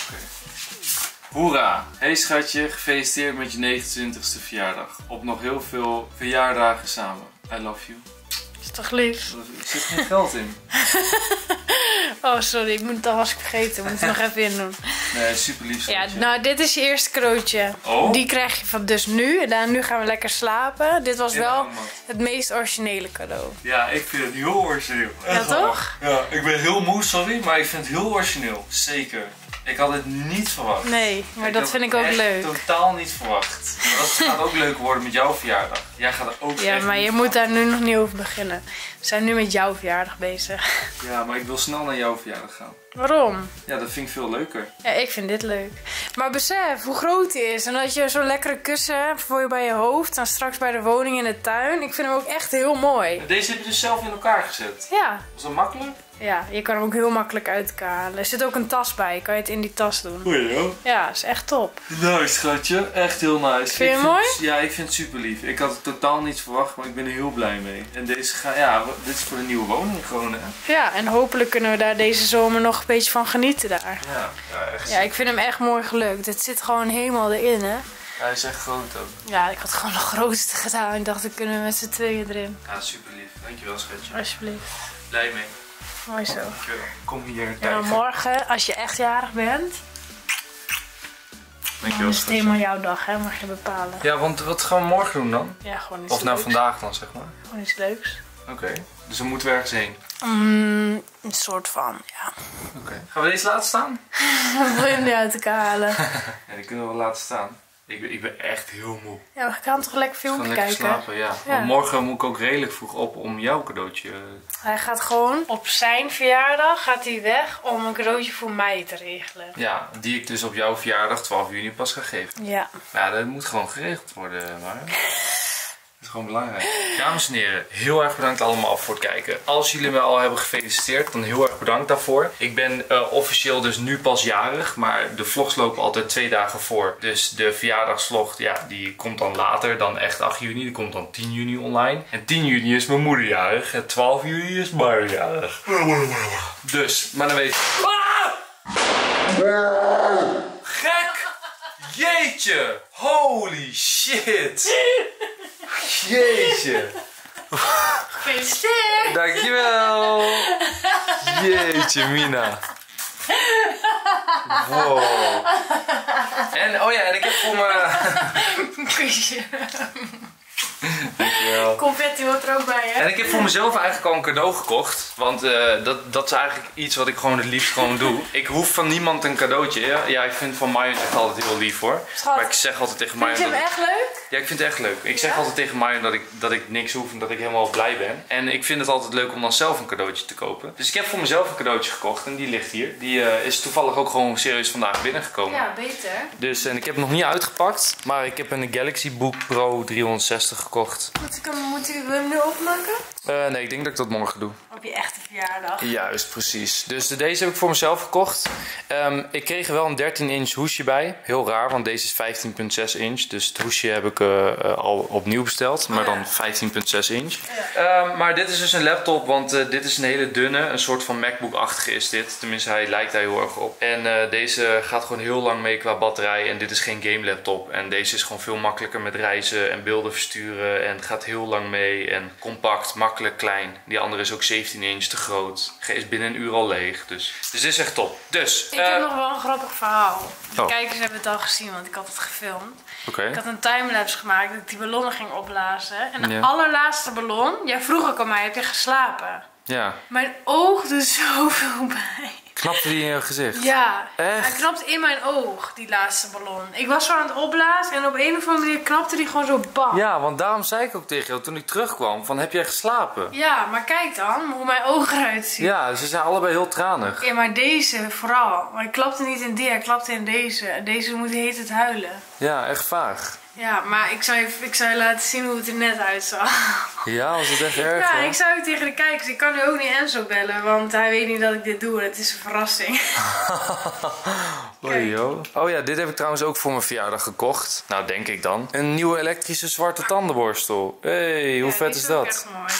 Hoera! Hey schatje, gefeliciteerd met je negenentwintigste verjaardag. Op nog heel veel verjaardagen samen. I love you. Is toch lief? Er zit geen geld in. Oh, sorry. Ik moet het alvast vergeten. Ik moet het nog even in doen. Nee, super lief Ja, schatje. nou, dit is je eerste cadeautje. Oh. Die krijg je van dus nu. En dan, nu gaan we lekker slapen. Dit was In de wel hangmat. het meest originele cadeau. Ja, ik vind het heel origineel. Ja, Echt waar. toch? Ja, ik ben heel moe, sorry, maar ik vind het heel origineel. Zeker. Ik had het niet verwacht. Nee, maar Ik dat had vind het ik ook echt leuk. totaal niet verwacht. Maar dat gaat ook leuk worden met jouw verjaardag. Jij gaat er ook Ja, echt maar niet je van. moet daar nu nog niet over beginnen. We zijn nu met jouw verjaardag bezig. Ja, maar ik wil snel naar jouw verjaardag gaan. Waarom? Ja, dat vind ik veel leuker. Ja, ik vind dit leuk. Maar besef hoe groot die is. En dat je zo'n lekkere kussen hebt voor je bij je hoofd. Dan straks bij de woning in de tuin. Ik vind hem ook echt heel mooi. Deze heb je dus zelf in elkaar gezet. Ja, Was dat makkelijk? ja, je kan hem ook heel makkelijk uithalen. Er zit ook een tas bij. Kan je het in die tas doen? Goeie joh. Ja, is echt top. Nice schatje, echt heel nice. Vind je Ik het mooi? Ja, ik vind het super lief. Ik had het totaal niet verwacht, maar ik ben er heel blij mee. En deze ga, ja, dit is voor de nieuwe woning gewoon hè. Ja, en hopelijk kunnen we daar deze zomer nog een beetje van genieten daar. Ja, ja echt. Ja, ik vind hem echt mooi gelukt. Het zit gewoon helemaal erin, hè. Hij is echt groot ook. Ja, ik had gewoon de grootste gedaan. Ik dacht, dan kunnen we met z'n tweeën erin. Ja, super lief. Dankjewel schatje. Alsjeblieft. Blij mee. Mooi zo. Dankjewel. Kom hier, En tijd. dan morgen, als je echt jarig bent, dan Dankjewel is het schatje. helemaal jouw dag, hè. Mag je bepalen. Ja, want wat gaan we morgen doen dan? Ja, gewoon iets Of nou leuks. vandaag dan, zeg maar. Gewoon iets leuks. Oké. Dus we moeten ergens heen. Mm, een soort van, ja. Oké. Gaan we deze laten staan? Wil je hem niet uit elkaar halen? Ja, die kunnen we wel laten staan. Ik ben, ik ben echt heel moe. Ja, we gaan toch lekker Gewoon filmpje lekker kijken. slapen, ja. Ja. Want morgen moet ik ook redelijk vroeg op om jouw cadeautje... Hij gaat gewoon op zijn verjaardag gaat hij weg om een cadeautje voor mij te regelen. Ja, die ik dus op jouw verjaardag twaalf juni pas ga geven. Ja. Ja, dat moet gewoon geregeld worden, maar... Dat is Gewoon belangrijk. Dames en heren, heel erg bedankt allemaal voor het kijken. Als jullie me al hebben gefeliciteerd, dan heel erg bedankt daarvoor. Ik ben uh, officieel dus nu pas jarig, maar de vlogs lopen altijd twee dagen voor. Dus de verjaardagsvlog, ja, die komt dan later dan echt acht juni. Die komt dan tien juni online. En tien juni is mijn moeder jarig en twaalf juni is mijn jarig. Dus, maar dan weet je... Ah! Gek! Jeetje! Holy shit! Jeetje! Gefeliciteerd! Dankjewel! Jeetje, Mina. Wow. En, oh ja, en ik heb voor me... Kusje. Dankjewel. Confetti hoort er ook bij, hè? En ik heb voor mezelf eigenlijk al een cadeau gekocht. Want uh, dat, dat is eigenlijk iets wat ik gewoon het liefst gewoon doe. Ik hoef van niemand een cadeautje. Ja, ja ik vind van Marion echt altijd heel lief hoor. Schat, maar ik zeg altijd tegen Marion... Vind je hem echt leuk? Ja, ik vind het echt leuk. Ik zeg ja? altijd tegen Marion dat ik, dat ik niks hoef en dat ik helemaal blij ben. En ik vind het altijd leuk om dan zelf een cadeautje te kopen. Dus ik heb voor mezelf een cadeautje gekocht en die ligt hier. Die uh, is toevallig ook gewoon serieus vandaag binnengekomen. Ja, beter. Dus en ik heb het nog niet uitgepakt. Maar ik heb een Galaxy Book Pro driehonderdzestig gekocht. Moet ik hem, moet ik hem nu opmaken? Uh, nee, ik denk dat ik dat morgen doe. Op je echte verjaardag. Juist, precies. Dus deze heb ik voor mezelf gekocht. Um, ik kreeg er wel een dertien inch hoesje bij. Heel raar, want deze is vijftien komma zes inch. Dus het hoesje heb ik uh, uh, al opnieuw besteld. Maar dan vijftien komma zes inch. Ja. Um, maar dit is dus een laptop, want uh, dit is een hele dunne. Een soort van MacBook-achtige is dit. Tenminste, hij lijkt daar heel erg op. En uh, deze gaat gewoon heel lang mee qua batterij. En dit is geen game laptop. En deze is gewoon veel makkelijker met reizen en beelden versturen. En het gaat heel lang mee. En compact, makkelijk, klein. Die andere is ook zeventien inch, te groot. Is binnen een uur al leeg. Dus, dus dit is echt top. Dus, ik uh, heb nog wel een grappig verhaal. De oh. kijkers hebben het al gezien, want ik had het gefilmd. Okay. Ik had een timelapse gemaakt dat ik die ballonnen ging opblazen. En de ja. allerlaatste ballon, jij vroeg ook aan mij, heb je geslapen? Ja. Mijn oog doet zoveel bij. Knapte die in je gezicht? Ja, echt? Hij knapte in mijn oog, die laatste ballon. Ik was zo aan het opblazen en op een of andere manier knapte die gewoon zo bam. Ja, want daarom zei ik ook tegen jou toen ik terugkwam van heb jij geslapen? Ja, maar kijk dan hoe mijn ogen eruit zien. Ja, ze zijn allebei heel tranig. Ja, maar deze vooral. Maar ik klapte niet in die, ik klapte in deze. En deze moet heet het huilen. Ja, echt vaag. Ja, maar ik zou, je, ik zou je laten zien hoe het er net uitzag. Ja, was het echt erg? Ja, hoor. ik zou het tegen de kijkers. Ik kan nu ook niet Enzo bellen, want hij weet niet dat ik dit doe. Het is een verrassing. Hoi, joh. Oh ja, dit heb ik trouwens ook voor mijn verjaardag gekocht. Nou, denk ik dan. Een nieuwe elektrische zwarte tandenborstel. Hé, hey, hoe ja, vet is, is dat? Echt mooi.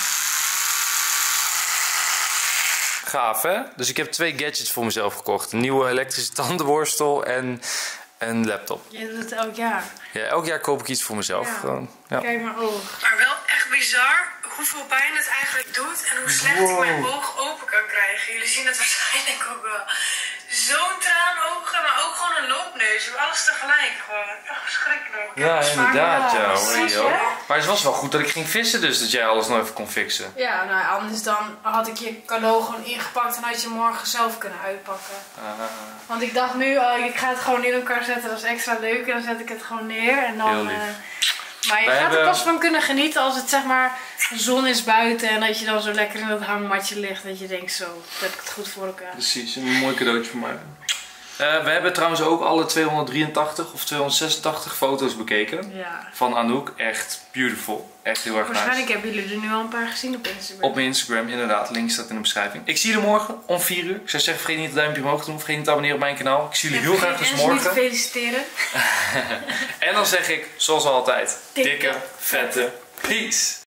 Gaaf, hè? Dus ik heb twee gadgets voor mezelf gekocht. Een nieuwe elektrische tandenborstel en een laptop. Je doet het elk jaar. Ja, elk jaar koop ik iets voor mezelf. Ja. Gewoon. Ja. Kijk mijn oog. Maar wel echt bizar hoeveel pijn het eigenlijk doet en hoe slecht wow. ik mijn oog open kan krijgen. Jullie zien het waarschijnlijk ook wel. Zo'n traanogen, maar ook gewoon een loopneus. Je hebt alles tegelijk gewoon. Echt verschrikkelijk. Ja, inderdaad. Ja, Precies, hoor, maar het was wel goed dat ik ging vissen dus, dat jij alles nog even kon fixen. Ja, nou anders dan had ik je cadeau gewoon ingepakt en had je morgen zelf kunnen uitpakken. Uh, Want ik dacht nu, uh, ik ga het gewoon in elkaar zetten, dat is extra leuk. En dan zet ik het gewoon neer en dan... Uh, maar je Wij gaat hebben... er pas van kunnen genieten als het zeg maar de zon is buiten en dat je dan zo lekker in dat hangmatje ligt. Dat je denkt zo, dat heb ik het goed voor elkaar. Precies, een mooi cadeautje voor mij. Uh, we hebben trouwens ook alle tweehonderddrieëntachtig of tweehonderdzesentachtig foto's bekeken. Ja. Van Anouk. Echt beautiful. Echt heel erg nice. Waarschijnlijk hebben jullie er nu al een paar gezien op Instagram. Op mijn Instagram, inderdaad. Link staat in de beschrijving. Ik zie jullie morgen om vier uur. Ik zou zeggen, vergeet niet het duimpje omhoog te doen. Vergeet niet te abonneren op mijn kanaal. Ik zie jullie ja, heel graag dus morgen. En te feliciteren. En dan zeg ik, zoals altijd, dikke, dikke vette peace.